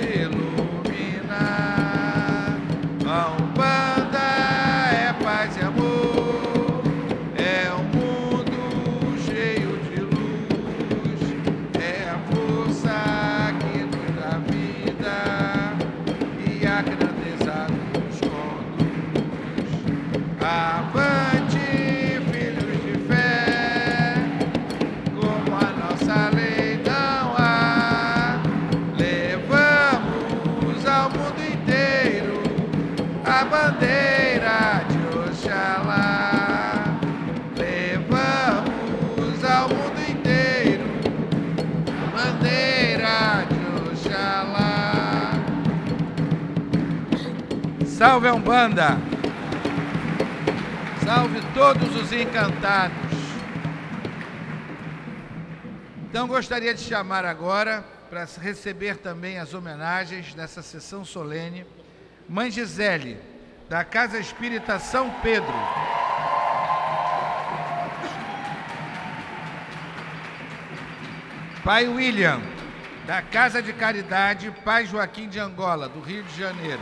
iluminar. A Umbanda é paz e amor, é um mundo cheio de luz, é a força que nos dá vida e a grandeza nos conduz. Avante, filhos de fé, como a nossa lei não há, levamos ao mundo inteiro a bandeira de Oxalá. Levamos ao mundo inteiro a bandeira de Oxalá. Salve a Umbanda! Salve todos os encantados! Então gostaria de chamar agora, para receber também as homenagens nessa sessão solene, Mãe Gisele, da Casa Espírita São Pedro. Pai William, da Casa de Caridade Pai Joaquim de Angola, do Rio de Janeiro.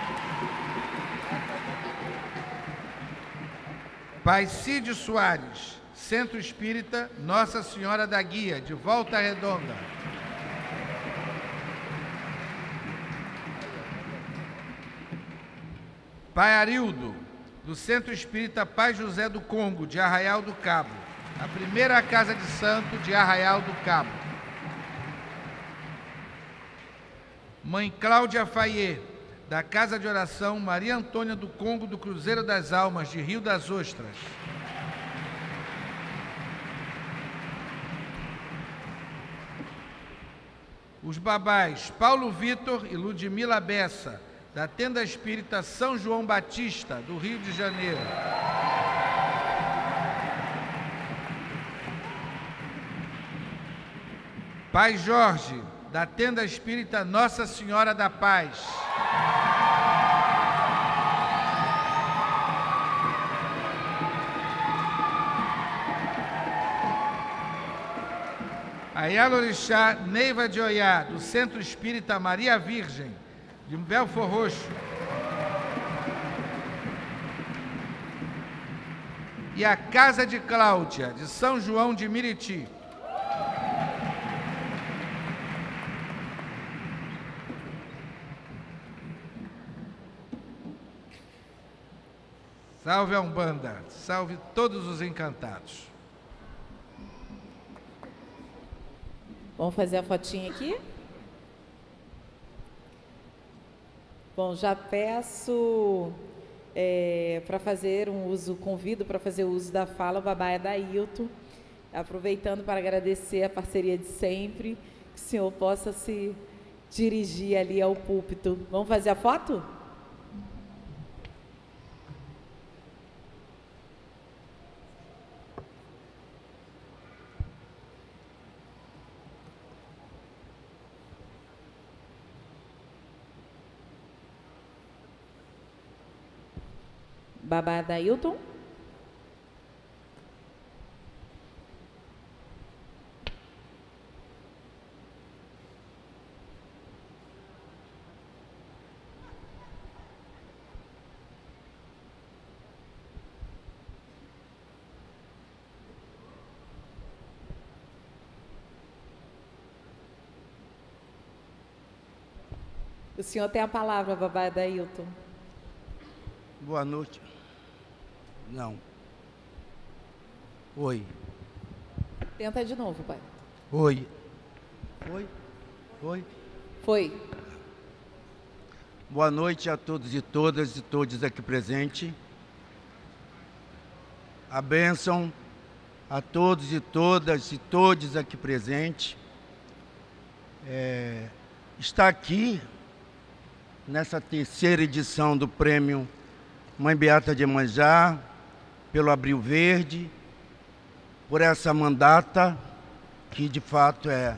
Pai Cid Soares, Centro Espírita Nossa Senhora da Guia, de Volta Redonda. Pai Arildo, do Centro Espírita Pai José do Congo, de Arraial do Cabo, a primeira casa de santo de Arraial do Cabo. Mãe Cláudia Faiê, da Casa de Oração Maria Antônia do Congo, do Cruzeiro das Almas, de Rio das Ostras. Os babás Paulo Vitor e Ludmila Bessa, da Tenda Espírita São João Batista, do Rio de Janeiro. Pai Jorge, da Tenda Espírita Nossa Senhora da Paz. Ayalorixá Neiva de Oiá, do Centro Espírita Maria Virgem, de Belfor Roxo. E a Casa de Cláudia, de São João de Miriti. Salve a Umbanda, salve todos os encantados. Vamos fazer a fotinha aqui? Bom, já peço é, para fazer um uso, convido para fazer o uso da fala o babá Adailton, aproveitando para agradecer a parceria de sempre, que o senhor possa se dirigir ali ao púlpito. Vamos fazer a foto? Babá Adailton. O senhor tem a palavra, babá Adailton. Boa noite. Não. Oi. Tenta de novo, pai. Oi. Oi. Oi. Foi. Boa noite a todos e todas e todos aqui presentes. A bênção a todos e todas e todos aqui presentes. É, está aqui nessa terceira edição do Prêmio Mãe Beata de Iemanjá, pelo Abril Verde, por essa mandata, que de fato é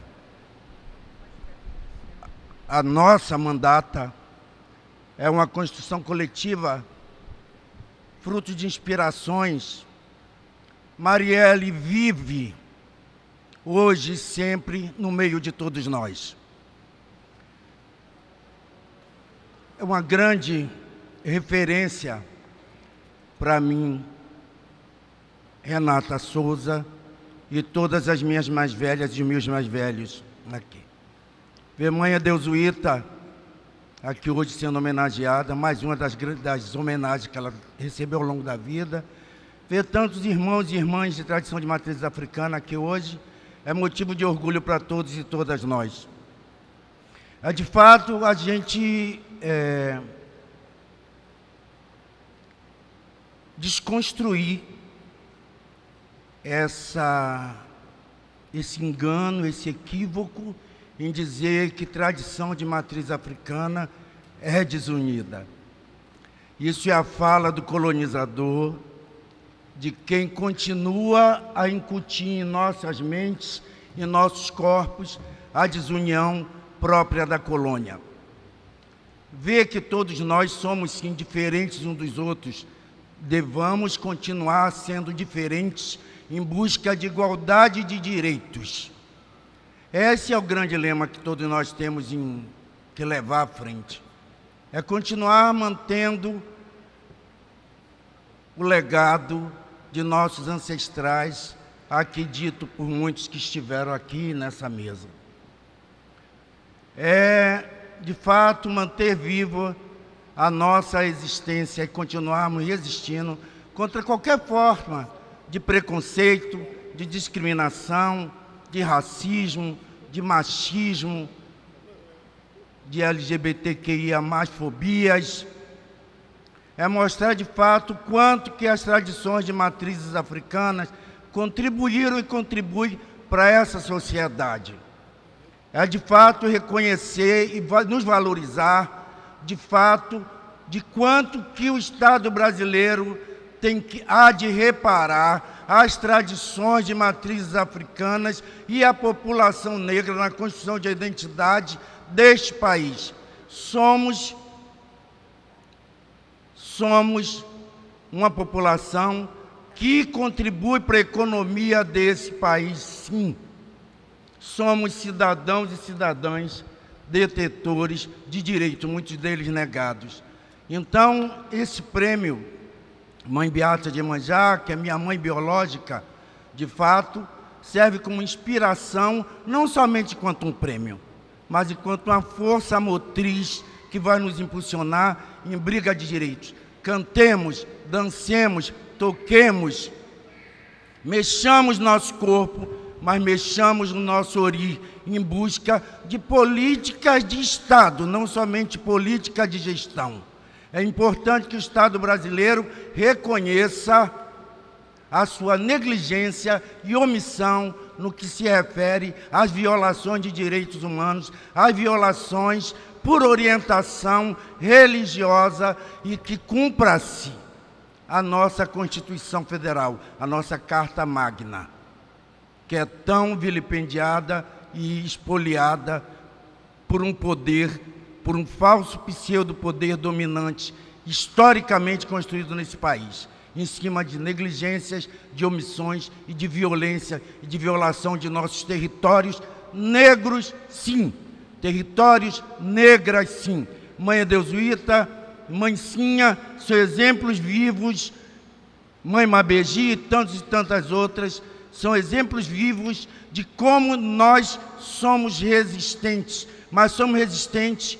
a nossa mandata, é uma construção coletiva, fruto de inspirações. Marielle vive hoje e sempre no meio de todos nós. É uma grande referência para mim, Renata Souza, e todas as minhas mais velhas e os meus mais velhos aqui. Ver mãe Adeusuíta aqui hoje sendo homenageada, mais uma das, das homenagens que ela recebeu ao longo da vida. Ver tantos irmãos e irmãs de tradição de matriz africana aqui hoje é motivo de orgulho para todos e todas nós. É, de fato, a gente é, desconstruir essa, esse engano, esse equívoco em dizer que tradição de matriz africana é desunida. Isso é a fala do colonizador, de quem continua a incutir em nossas mentes e nossos corpos a desunião própria da colônia. Ver que todos nós somos sim diferentes uns dos outros, devamos continuar sendo diferentes em busca de igualdade de direitos. Esse é o grande lema que todos nós temos em, que levar à frente. É continuar mantendo o legado de nossos ancestrais, aqui dito por muitos que estiveram aqui nessa mesa. É, de fato, manter viva a nossa existência e continuarmos resistindo contra qualquer forma de preconceito, de discriminação, de racismo, de machismo, de L G B T Q I A mais, fobias. É mostrar de fato quanto que as tradições de matrizes africanas contribuíram e contribuem para essa sociedade. É de fato reconhecer e nos valorizar, de fato, de quanto que o Estado brasileiro tem que, há de reparar as tradições de matrizes africanas e a população negra na construção de identidade deste país. Somos, somos uma população que contribui para a economia desse país, sim. Somos cidadãos e cidadãs detetores de direitos, muitos deles negados. Então, esse prêmio Mãe Beata de Iemanjá, que é minha mãe biológica, de fato, serve como inspiração, não somente enquanto um prêmio, mas enquanto uma força motriz que vai nos impulsionar em briga de direitos. Cantemos, dancemos, toquemos, mexamos nosso corpo, mas mexamos no nosso ori em busca de políticas de Estado, não somente política de gestão. É importante que o Estado brasileiro reconheça a sua negligência e omissão no que se refere às violações de direitos humanos, às violações por orientação religiosa, e que cumpra-se a nossa Constituição Federal, a nossa Carta Magna, que é tão vilipendiada e espoliada por um poder, por um falso pseudo-poder dominante, historicamente construído nesse país, em cima de negligências, de omissões e de violência e de violação de nossos territórios negros, sim. Territórios negras, sim. Mãe Adeusuíta, Mãezinha, são exemplos vivos. Mãe Mabegi e tantas e tantas outras são exemplos vivos de como nós somos resistentes, mas somos resistentes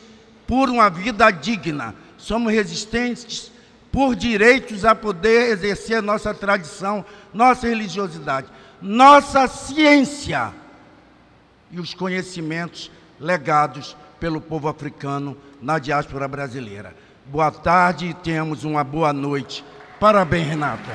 por uma vida digna. Somos resistentes por direitos a poder exercer nossa tradição, nossa religiosidade, nossa ciência e os conhecimentos legados pelo povo africano na diáspora brasileira. Boa tarde e tenhamos uma boa noite. Parabéns, Renata.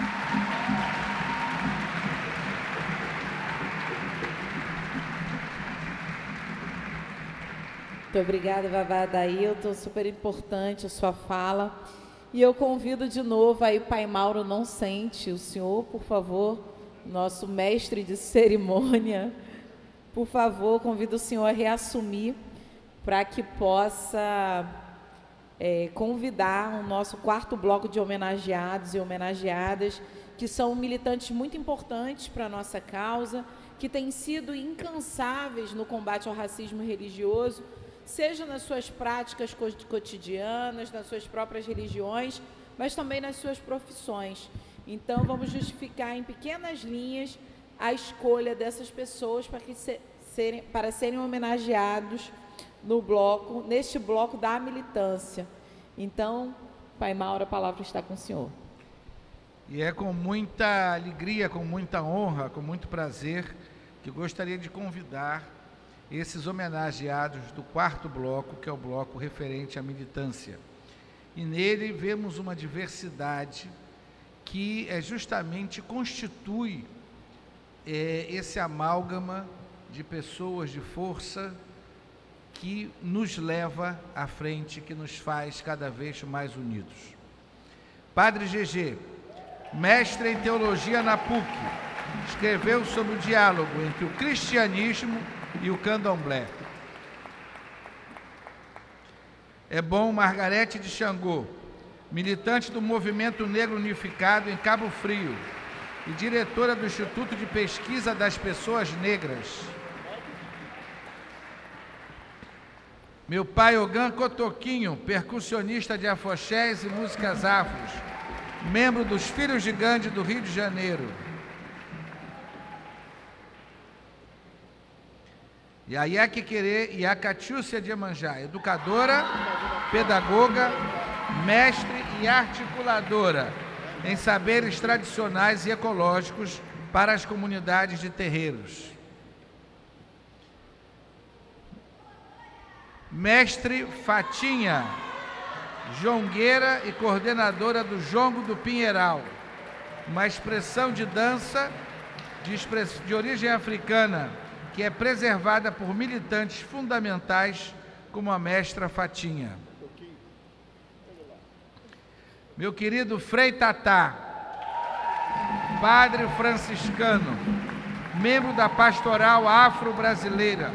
Muito obrigada, Vavá Adailton, super importante a sua fala. E eu convido de novo aí o Pai Mauro Não Sente, o senhor, por favor, nosso mestre de cerimônia, por favor, convido o senhor a reassumir para que possa é, convidar o nosso quarto bloco de homenageados e homenageadas, que são militantes muito importantes para a nossa causa, que têm sido incansáveis no combate ao racismo religioso, seja nas suas práticas cotidianas, nas suas próprias religiões, mas também nas suas profissões. Então, vamos justificar em pequenas linhas a escolha dessas pessoas para, que se, serem, para serem homenageados no bloco, neste bloco da militância. Então, Pai Mauro, a palavra está com o senhor. E é com muita alegria, com muita honra, com muito prazer, que gostaria de convidar esses homenageados do quarto bloco, que é o bloco referente à militância. E nele vemos uma diversidade que é, justamente constitui é, esse amálgama de pessoas de força que nos leva à frente, que nos faz cada vez mais unidos. Padre G G, mestre em teologia na P U C, escreveu sobre o diálogo entre o cristianismo e o candomblé. É bom Margarete de Xangô, militante do Movimento Negro Unificado em Cabo Frio e diretora do Instituto de Pesquisa das Pessoas Negras. Meu pai Ogan Cotoquinho, percussionista de afoxés e músicas afros, membro dos Filhos de Gandhi do Rio de Janeiro. Yayeke Querê e a Catiúcia de Iemanjá, educadora, pedagoga, mestre e articuladora em saberes tradicionais e ecológicos para as comunidades de terreiros. Mestre Fatinha, jongueira e coordenadora do Jongo do Pinheiral, uma expressão de dança de, express... de origem africana, que é preservada por militantes fundamentais como a mestra Fatinha. Meu querido Frei Tatá, padre franciscano, membro da pastoral afro-brasileira.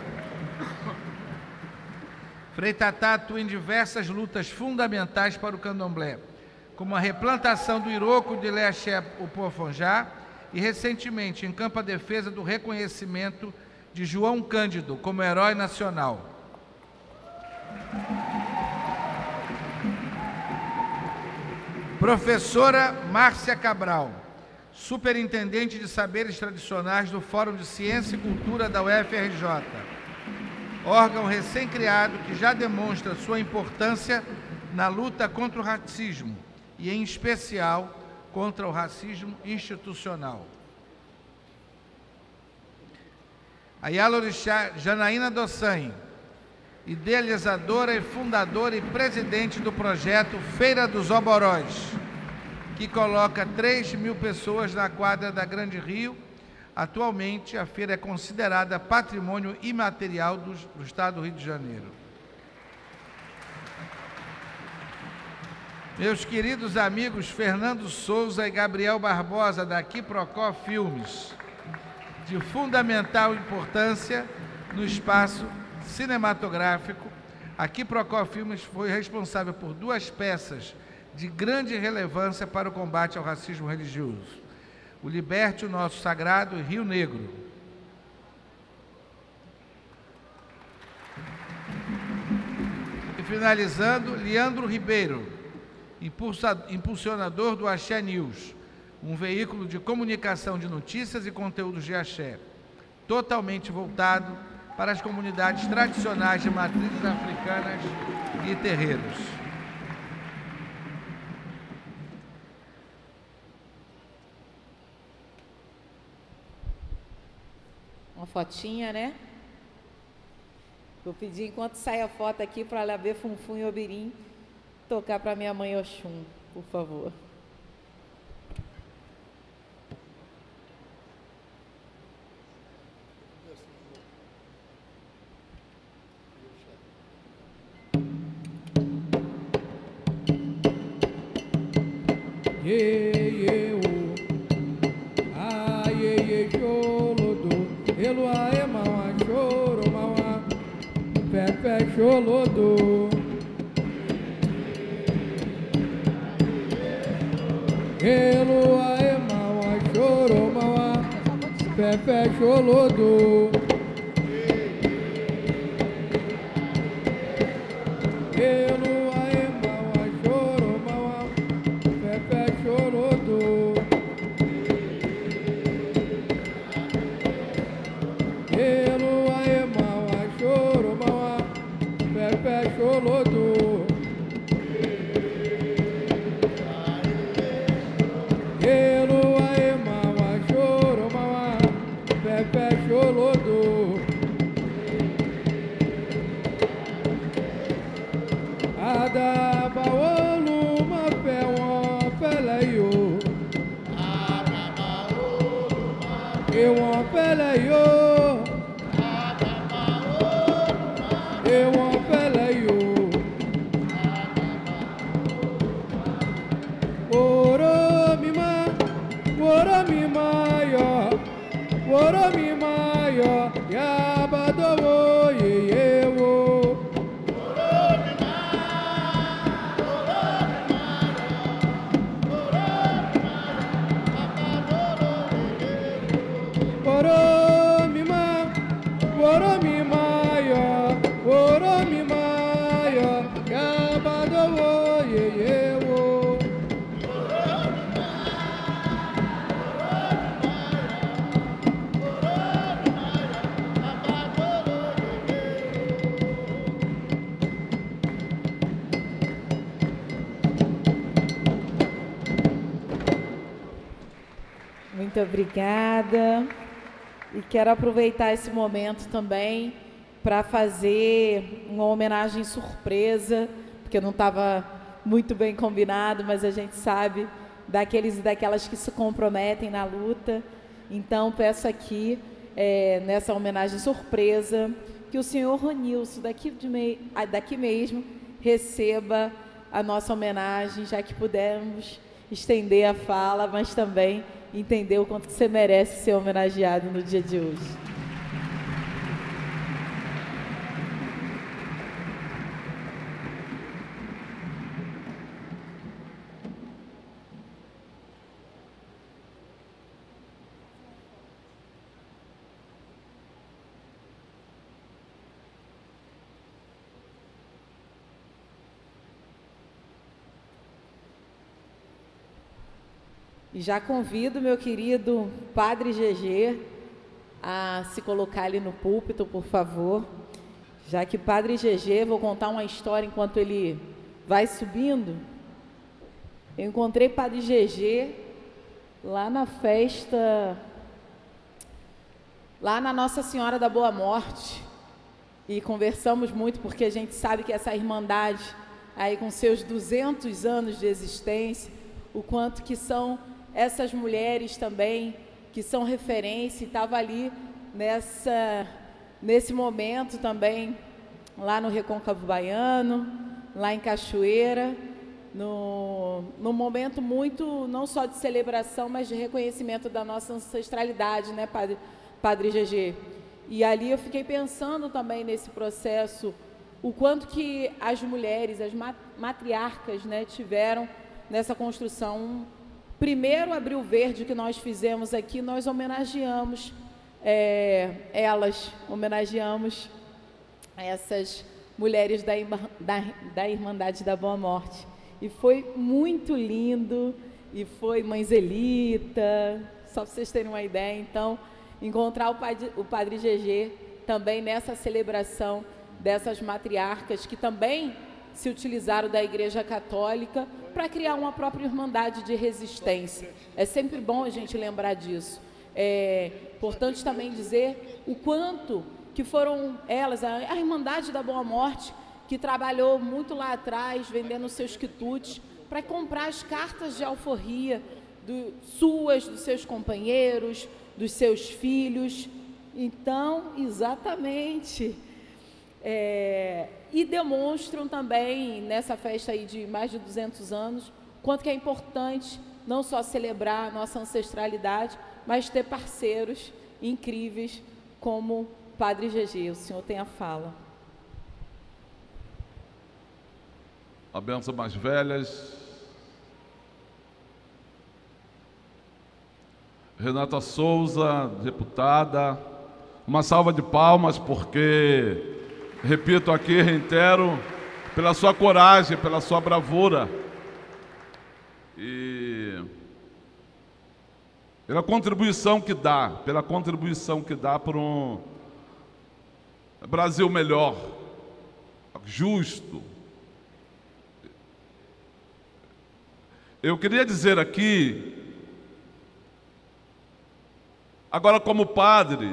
Frei Tatá atua em diversas lutas fundamentais para o candomblé, como a replantação do Iroco de Leaxé Upofonjá, e, recentemente, em campo à defesa do reconhecimento de João Cândido como herói nacional. Professora Márcia Cabral, superintendente de saberes tradicionais do Fórum de Ciência e Cultura da U F R J, órgão recém-criado que já demonstra sua importância na luta contra o racismo e, em especial, contra o racismo institucional. A Yalorixá Janaína Dossan, idealizadora e fundadora e presidente do projeto Feira dos Oborós, que coloca três mil pessoas na quadra da Grande Rio. Atualmente, a feira é considerada patrimônio imaterial do, do Estado do Rio de Janeiro. Meus queridos amigos Fernando Souza e Gabriel Barbosa, da Quiprocó Filmes, de fundamental importância no espaço cinematográfico, a Quiprocó Filmes foi responsável por duas peças de grande relevância para o combate ao racismo religioso: O Liberte o Nosso Sagrado e Rio Negro. E finalizando, Leandro Ribeiro, impulsionador do Axé News, um veículo de comunicação de notícias e conteúdos de axé, totalmente voltado para as comunidades tradicionais de matrizes africanas e terreiros. Uma fotinha, né? Vou pedir, enquanto sai a foto aqui, para ela ver Funfun e Obirim tocar para minha mãe Oxum, por favor. Ye ye o, ah ye ye cholodo, elo ae mawa choro mawa, pepe cholodo. Elo ae mawa choro mawa, pepe cholodo. Elo ae mawa choro mawa, pepe cholodo. Elo ae mawa choro mawa, pepe cholodo. Elo ae mawa choro mawa, pepe cholodo. Ada baolu ma pe won pele yo. Ada baolu ma pe won pele yo. Ada baolu ma pe won pele yo. Oro mi ma, oro mi ma yo, oro mi ma yo, ya badowo ye ye wo. Oro mi ma, oro mi ma yo, oro mi ma yo, ya badowo ye ye wo. Muito obrigada. E quero aproveitar esse momento também para fazer uma homenagem surpresa, porque não estava muito bem combinado, mas a gente sabe daqueles e daquelas que se comprometem na luta. Então, peço aqui, é, nessa homenagem surpresa, que o senhor Ronilson, daqui, de mei, daqui mesmo, receba a nossa homenagem, já que pudermos estender a fala, mas também entender o quanto você merece ser homenageado no dia de hoje. E já convido meu querido Padre G G a se colocar ali no púlpito, por favor. Já que Padre G G, vou contar uma história enquanto ele vai subindo. Eu encontrei Padre G G lá na festa, lá na Nossa Senhora da Boa Morte. E conversamos muito porque a gente sabe que essa irmandade, aí com seus duzentos anos de existência, o quanto que são essas mulheres também, que são referência, e estava ali nessa, nesse momento também, lá no Recôncavo Baiano, lá em Cachoeira, no, num momento muito, não só de celebração, mas de reconhecimento da nossa ancestralidade, né, Padre, Padre G G? E ali eu fiquei pensando também nesse processo, o quanto que as mulheres, as matriarcas, né, tiveram nessa construção. Primeiro, Abril Verde, que nós fizemos aqui, nós homenageamos é, elas, homenageamos essas mulheres da, da, da Irmandade da Boa Morte. E foi muito lindo, e foi Mãe Zelita, só para vocês terem uma ideia. Então, encontrar o Padre, o padre G G também nessa celebração dessas matriarcas que também se utilizaram da Igreja Católica para criar uma própria irmandade de resistência. É sempre bom a gente lembrar disso. É importante também dizer o quanto que foram elas, a, a Irmandade da Boa Morte, que trabalhou muito lá atrás, vendendo seus quitutes, para comprar as cartas de alforria do, suas, dos seus companheiros, dos seus filhos. Então, exatamente. É, e demonstram também, nessa festa aí de mais de duzentos anos, quanto que é importante não só celebrar a nossa ancestralidade, mas ter parceiros incríveis como Padre G G. O senhor tem a fala. A benção mais velhas. Renata Souza, deputada. Uma salva de palmas, porque, repito aqui, reitero, pela sua coragem, pela sua bravura e pela contribuição que dá, pela contribuição que dá para um Brasil melhor, justo. Eu queria dizer aqui, agora como padre,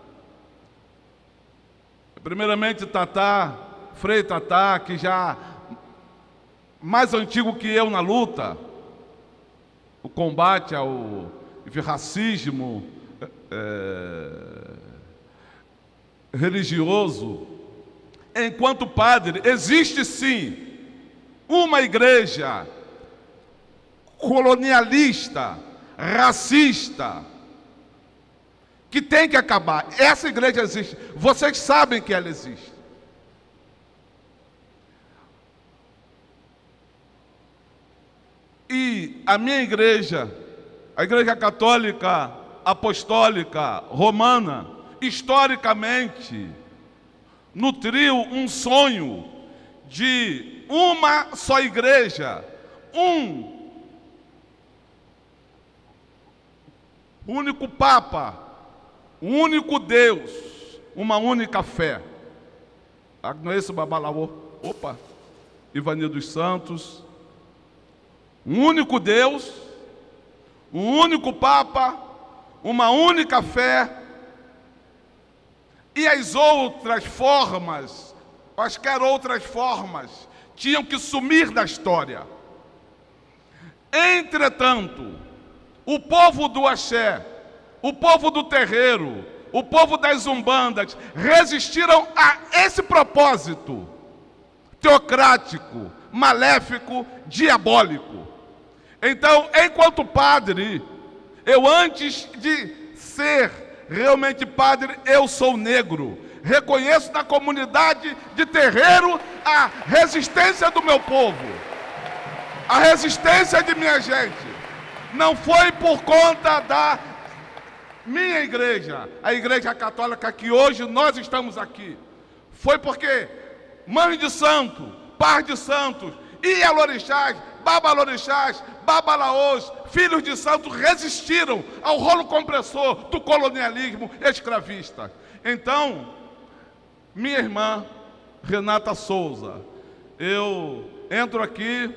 primeiramente Tatá, Frei Tatá, que já mais antigo que eu na luta, o combate ao racismo é, religioso, enquanto padre, existe sim uma igreja colonialista, racista, que tem que acabar. Essa igreja existe. Vocês sabem que ela existe. E a minha igreja, a Igreja Católica Apostólica Romana, historicamente, nutriu um sonho de uma só igreja, um único Papa, um único Deus, uma única fé. Agnoês Babalaô, opa, Ivani dos Santos, um único Deus, um único Papa, uma única fé, e as outras formas, quaisquer outras formas, tinham que sumir da história. Entretanto, o povo do axé, o povo do terreiro, o povo das umbandas, resistiram a esse propósito teocrático, maléfico, diabólico. Então, enquanto padre, eu antes de ser realmente padre, eu sou negro. Reconheço na comunidade de terreiro a resistência do meu povo, a resistência de minha gente. Não foi por conta da minha igreja, a Igreja Católica, que hoje nós estamos aqui. Foi porque mãe de santo, par de santos, Ialorixás, Babalorixás, Babalaôs, filhos de santos, resistiram ao rolo compressor do colonialismo escravista. Então, minha irmã Renata Souza, eu entro aqui,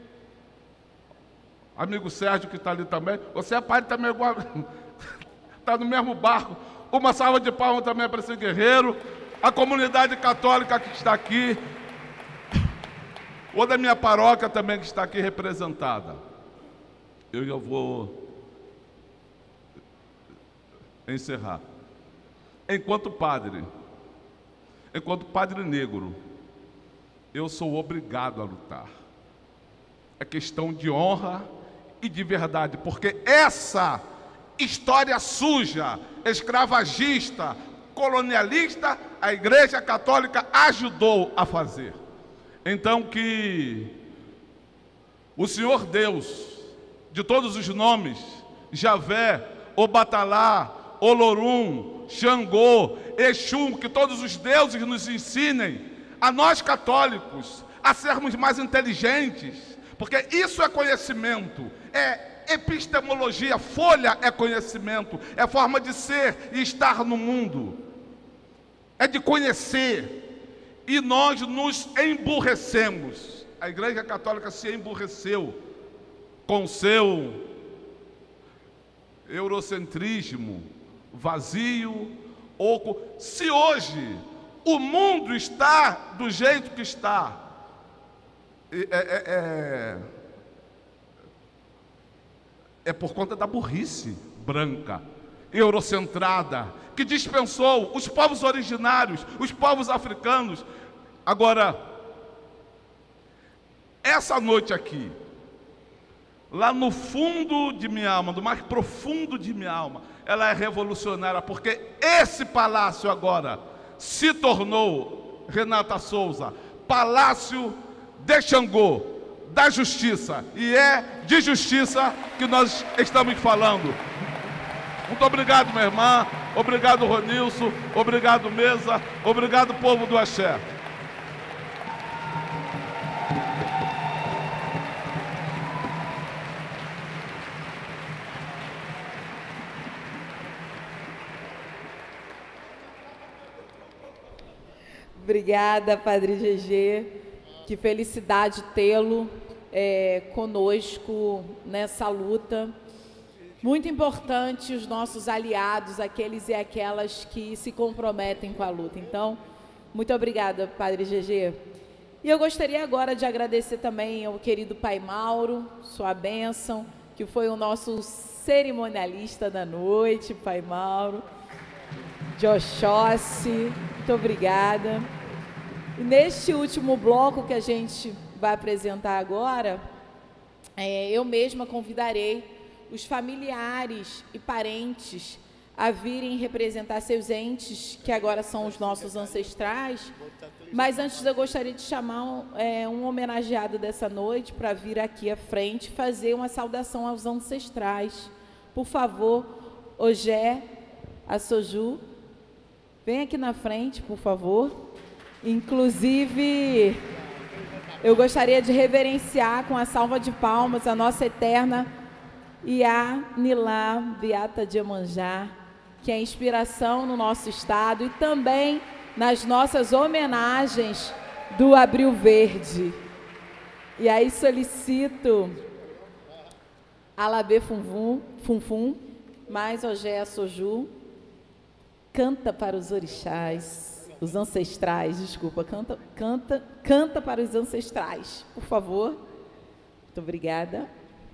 amigo Sérgio que está ali também, você é pai também igual, está no mesmo barco. Uma salva de palmas também para esse guerreiro, a comunidade católica que está aqui, ou da minha paróquia também que está aqui representada. Eu já vou encerrar. Enquanto padre, enquanto padre negro, eu sou obrigado a lutar. É questão de honra e de verdade, porque essa história suja, escravagista, colonialista, a Igreja Católica ajudou a fazer. Então que o Senhor Deus, de todos os nomes, Javé, Obatalá, Olorum, Xangô, Exum, que todos os deuses nos ensinem, a nós católicos, a sermos mais inteligentes, porque isso é conhecimento, é epistemologia, folha é conhecimento, é forma de ser e estar no mundo. é de conhecer, e nós nos emburrecemos. A Igreja Católica se emburreceu com seu eurocentrismo vazio, oco. Se hoje o mundo está do jeito que está, é, é, é, é por conta da burrice branca, eurocentrada, que dispensou os povos originários, os povos africanos. Agora, essa noite aqui, lá no fundo de minha alma, do mais profundo de minha alma, ela é revolucionária, porque esse palácio agora se tornou, Renata Souza, Palácio de Xangô, da Justiça, e é de justiça que nós estamos falando. Muito obrigado, minha irmã, obrigado, Ronilson, obrigado, mesa, obrigado, povo do Axé. Obrigada, Padre G G. Que felicidade tê-lo é, conosco nessa luta. Muito importante os nossos aliados, aqueles e aquelas que se comprometem com a luta. Então, muito obrigada, Padre G G. E eu gostaria agora de agradecer também ao querido Pai Mauro, sua bênção, que foi o nosso cerimonialista da noite, Pai Mauro. De Oxóssi, muito obrigada. E neste último bloco que a gente vai apresentar agora, é, eu mesma convidarei os familiares e parentes a virem representar seus entes, que agora são os nossos ancestrais. Mas antes eu gostaria de chamar um, é, um homenageado dessa noite para vir aqui à frente fazer uma saudação aos ancestrais. Por favor, Ogé, Assoju, vem aqui na frente, por favor. Inclusive, eu gostaria de reverenciar com a salva de palmas a nossa eterna Iá Nilá Beata de Iemanjá, que é inspiração no nosso estado e também nas nossas homenagens do Abril Verde. E aí solicito Alabê Funfum, Funfum, mais Ogé Assoju, canta para os orixás, os ancestrais, desculpa, canta, canta, canta para os ancestrais, por favor. Muito obrigada.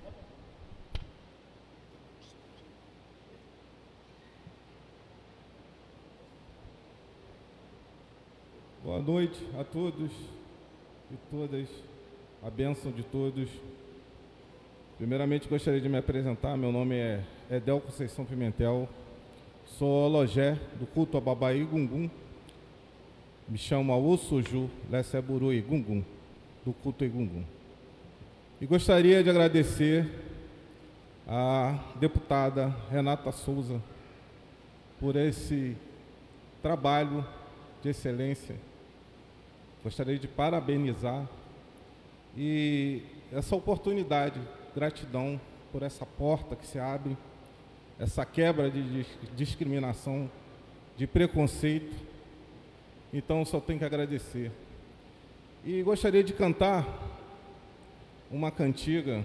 Boa noite a todos e todas, a bênção de todos. Primeiramente gostaria de me apresentar, meu nome é Edel Conceição Pimentel, sou lojé do culto a Babaí Gungun, me chamo Aossoju Lesseburu Gungun, do culto Gungun. E gostaria de agradecer à deputada Renata Souza por esse trabalho de excelência. Gostaria de parabenizar e essa oportunidade, gratidão por essa porta que se abre, essa quebra de discriminação, de preconceito. Então, só tenho que agradecer. E gostaria de cantar uma cantiga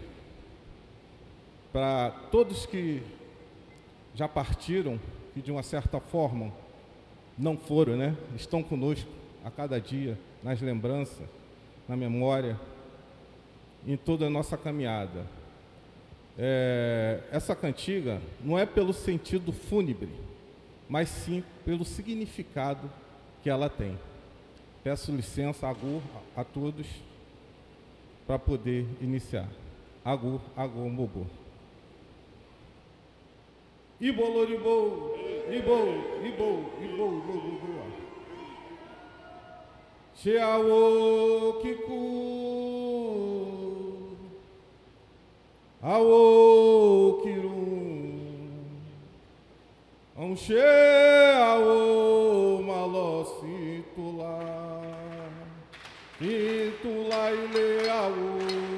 para todos que já partiram e, de uma certa forma, não foram, né? Estão conosco a cada dia, nas lembranças, na memória, em toda a nossa caminhada. É, essa cantiga não é pelo sentido fúnebre, mas sim pelo significado que ela tem. Peço licença, Agur, a, a todos, para poder iniciar. Agur, Agur, Mobô. Iboloribou, Ibou, Ibou, Ibou, Ibou, Ibou. Sheawo Kiku, Awo Kirum, Anshe Awo Malossi Tula, Itula Ile Awo,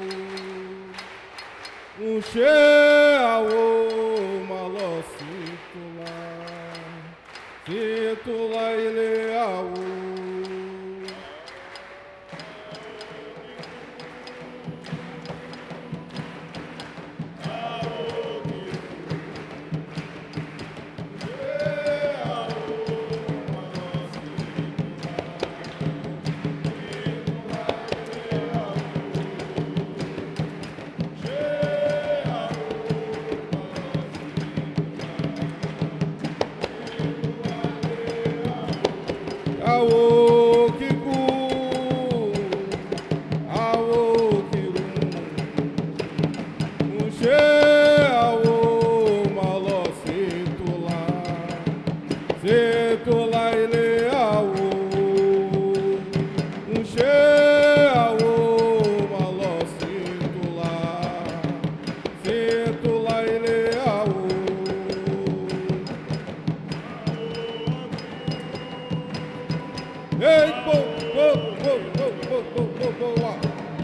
Anshe Awo Malossi Tula, Setula Ileau. Aô, Kiku, aô, Kirum, Unche, aô, Maló, Setula, Setula, Ile, aô, Unche, aô, Maló, Setula, Setula, Ile, aô. Ei, bo, bo, bo, bo, bo, bo, bo, bo, bo.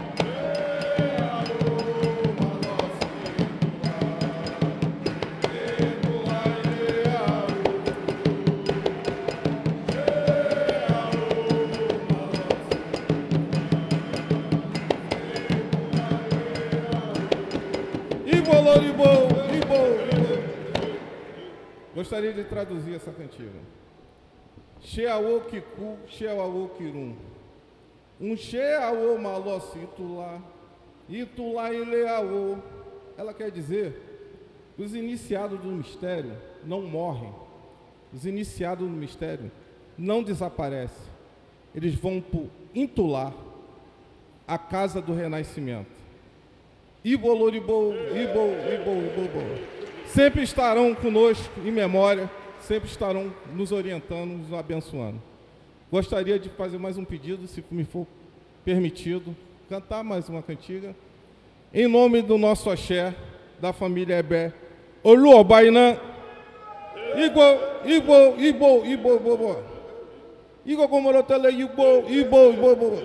Ibo, Ibo, Ibo, Ibo. Gostaria de traduzir essa cantiga. Sheaô Kiku, Sheaô Kirum. Um Sheaô Malossi Itulá, Itulá Ileaô. Ela quer dizer que os iniciados do mistério não morrem. Os iniciados do mistério não desaparecem. Eles vão para Intulá, a casa do renascimento. Iboloribou, Ibol, Ibol, Ibol. Sempre estarão conosco em memória. Sempre estarão nos orientando, nos abençoando. Gostaria de fazer mais um pedido, se me for permitido, cantar mais uma cantiga. Em nome do nosso axé, da família Ebé, Oluobainã, Igbo, Igbo, Igbo, Igbo, Igbo, Igbo, Gomorotele, Igbo, Igbo, Igbo, Igbo.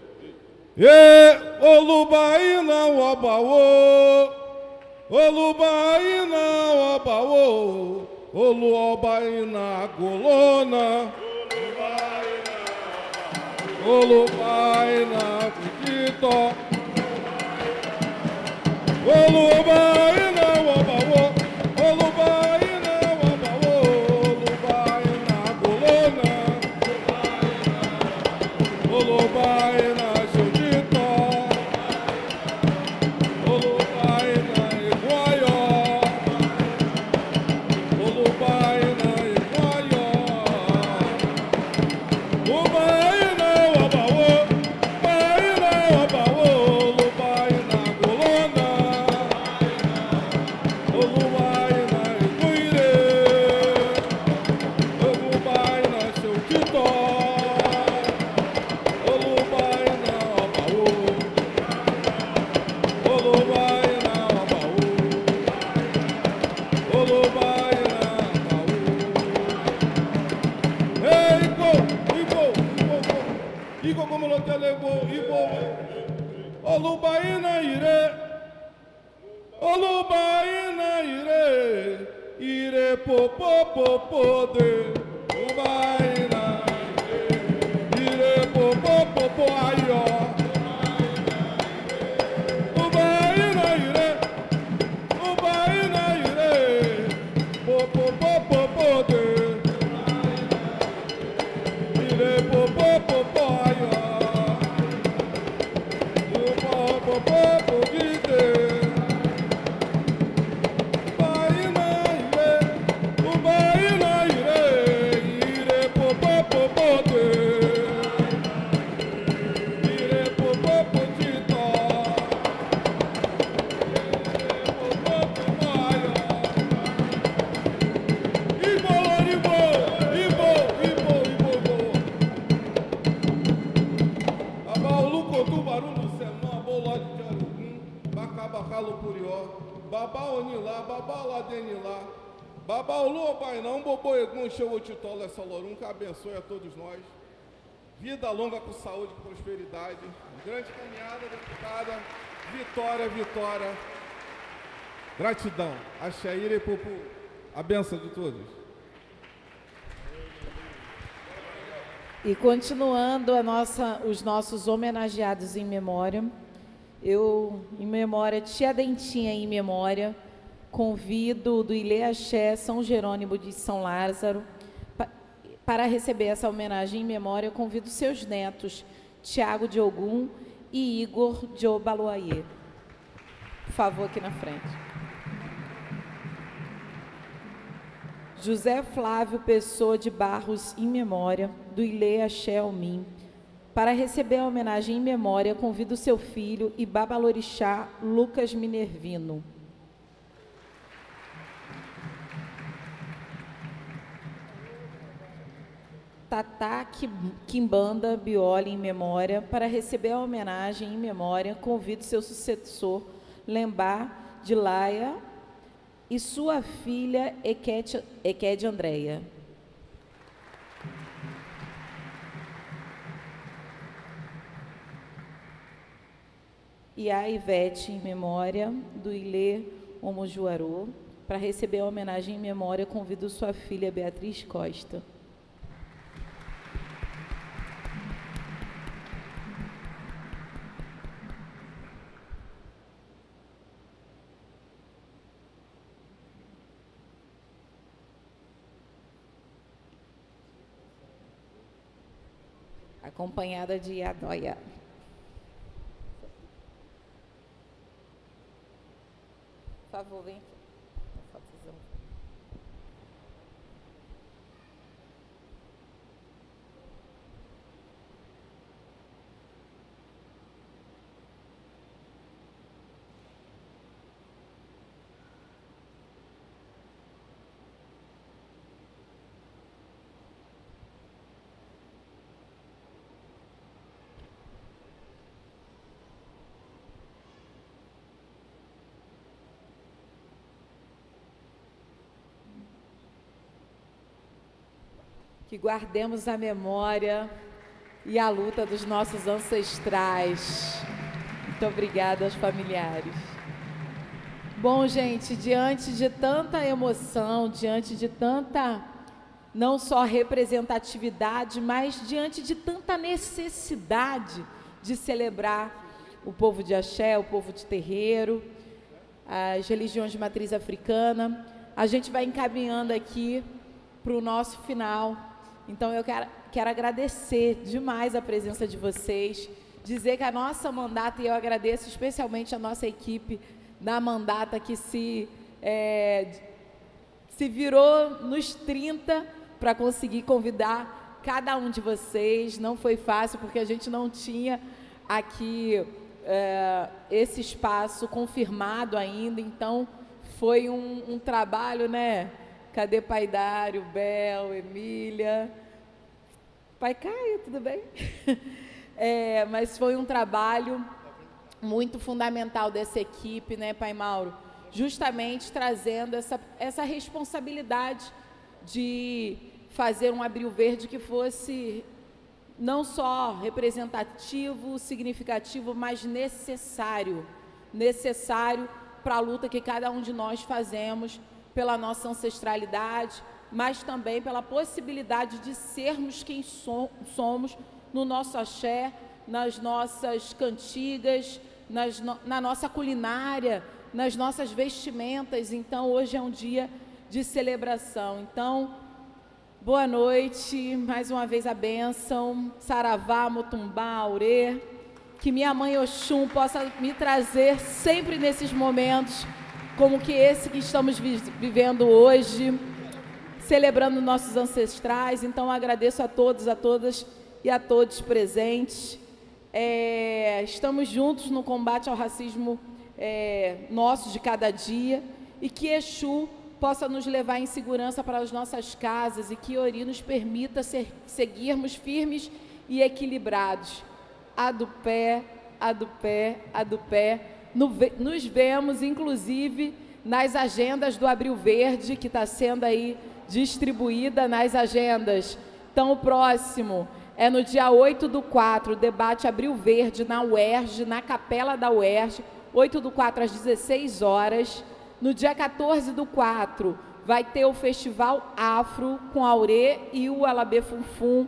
E Olubainã, Wabaô, Olubainã, Wabaô. Oluobaina golona, Olubaina kutito, Olubaina wabawo, Olubaina wabawo, Olubaina golona, Olubaina shujito, Olubaina iguayo. Olubaina ire, Olubaina ire, ire popo popo de, Olubaina ire, ire popo popo ayo, Olubaina ire, Olubaina ire, popo popo popo de, ire popo popo ayo. Babá Onilá, Babá Ladenilá, Babá Oluobainã, um Bobô Egum, Xeotitola, Salorum, que abençoe a todos nós. Vida longa com saúde e prosperidade. Grande caminhada, deputada. Vitória, vitória. Gratidão. Axé, Ire, Pupu. A benção de todos. E continuando a nossa, os nossos homenageados em memória, eu, em memória, Tia Dentinha em memória, convido do Ilê Axé São Jerônimo de São Lázaro, pa, para receber essa homenagem em memória, convido seus netos, Tiago de Ogum e Igor de Obaloaiê. Por favor, aqui na frente. José Flávio Pessoa de Barros, em memória, do Ilê Axé Almim. Para receber a homenagem em memória, convido seu filho e babalorixá Lucas Minervino. Tatá Quimbanda Bioli, em memória. Para receber a homenagem em memória, convido seu sucessor, Lembar de Laia, e sua filha, Equede Andréia. E a Ivete, em memória, do Ilê Omojuarô. Para receber a homenagem em memória, convido sua filha, Beatriz Costa. Acompanhada de Iadóia. Por favor, vem aqui. Que guardemos a memória e a luta dos nossos ancestrais. Muito obrigada aos familiares. Bom, gente, diante de tanta emoção, diante de tanta, não só representatividade, mas diante de tanta necessidade de celebrar o povo de axé, o povo de terreiro, as religiões de matriz africana, a gente vai encaminhando aqui para o nosso final. Então, eu quero, quero agradecer demais a presença de vocês, dizer que a nossa mandata, e eu agradeço especialmente a nossa equipe da mandata, que se, é, se virou nos trinta para conseguir convidar cada um de vocês. Não foi fácil, porque a gente não tinha aqui é, esse espaço confirmado ainda, então foi um, um trabalho, né? Cadê Pai Dário, Bel, Emília? Pai Caio, tudo bem? É, mas foi um trabalho muito fundamental dessa equipe, né, Pai Mauro? Justamente trazendo essa, essa responsabilidade de fazer um Abril Verde que fosse não só representativo, significativo, mas necessário. Necessário para a luta que cada um de nós fazemos pela nossa ancestralidade, mas também pela possibilidade de sermos quem so somos no nosso axé, nas nossas cantigas, nas no na nossa culinária, nas nossas vestimentas. Então, hoje é um dia de celebração. Então, boa noite, mais uma vez a bênção, Saravá, Mutumbá, Aurê, que minha mãe Oxum possa me trazer sempre nesses momentos, como que esse que estamos vi vivendo hoje, celebrando nossos ancestrais. Então, agradeço a todos, a todas e a todos presentes. É, estamos juntos no combate ao racismo é, nosso de cada dia, e que Exu possa nos levar em segurança para as nossas casas, e que Ori nos permita ser, seguirmos firmes e equilibrados. A do pé, a do pé, a do pé. No, nos vemos, inclusive, nas agendas do Abril Verde, que está sendo aí distribuída nas agendas. Então, o próximo é no dia oito do quatro, debate Abril Verde na U E R J, na Capela da U E R J, oito do quatro às dezesseis horas. No dia quatorze do quatro, vai ter o Festival Afro com a Aurê e o Alabê Funfum,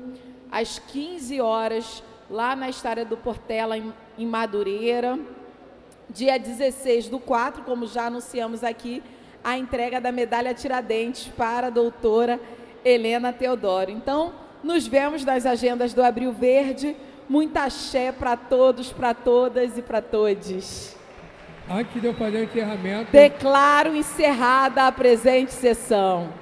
às quinze horas, lá na Estária do Portela, em, em Madureira. Dia dezesseis do quatro, como já anunciamos aqui, a entrega da medalha Tiradentes para a doutora Helena Teodoro. Então, nos vemos nas agendas do Abril Verde. Muita axé para todos, para todas e para todos. Antes de eu fazer o encerramento... Declaro encerrada a presente sessão.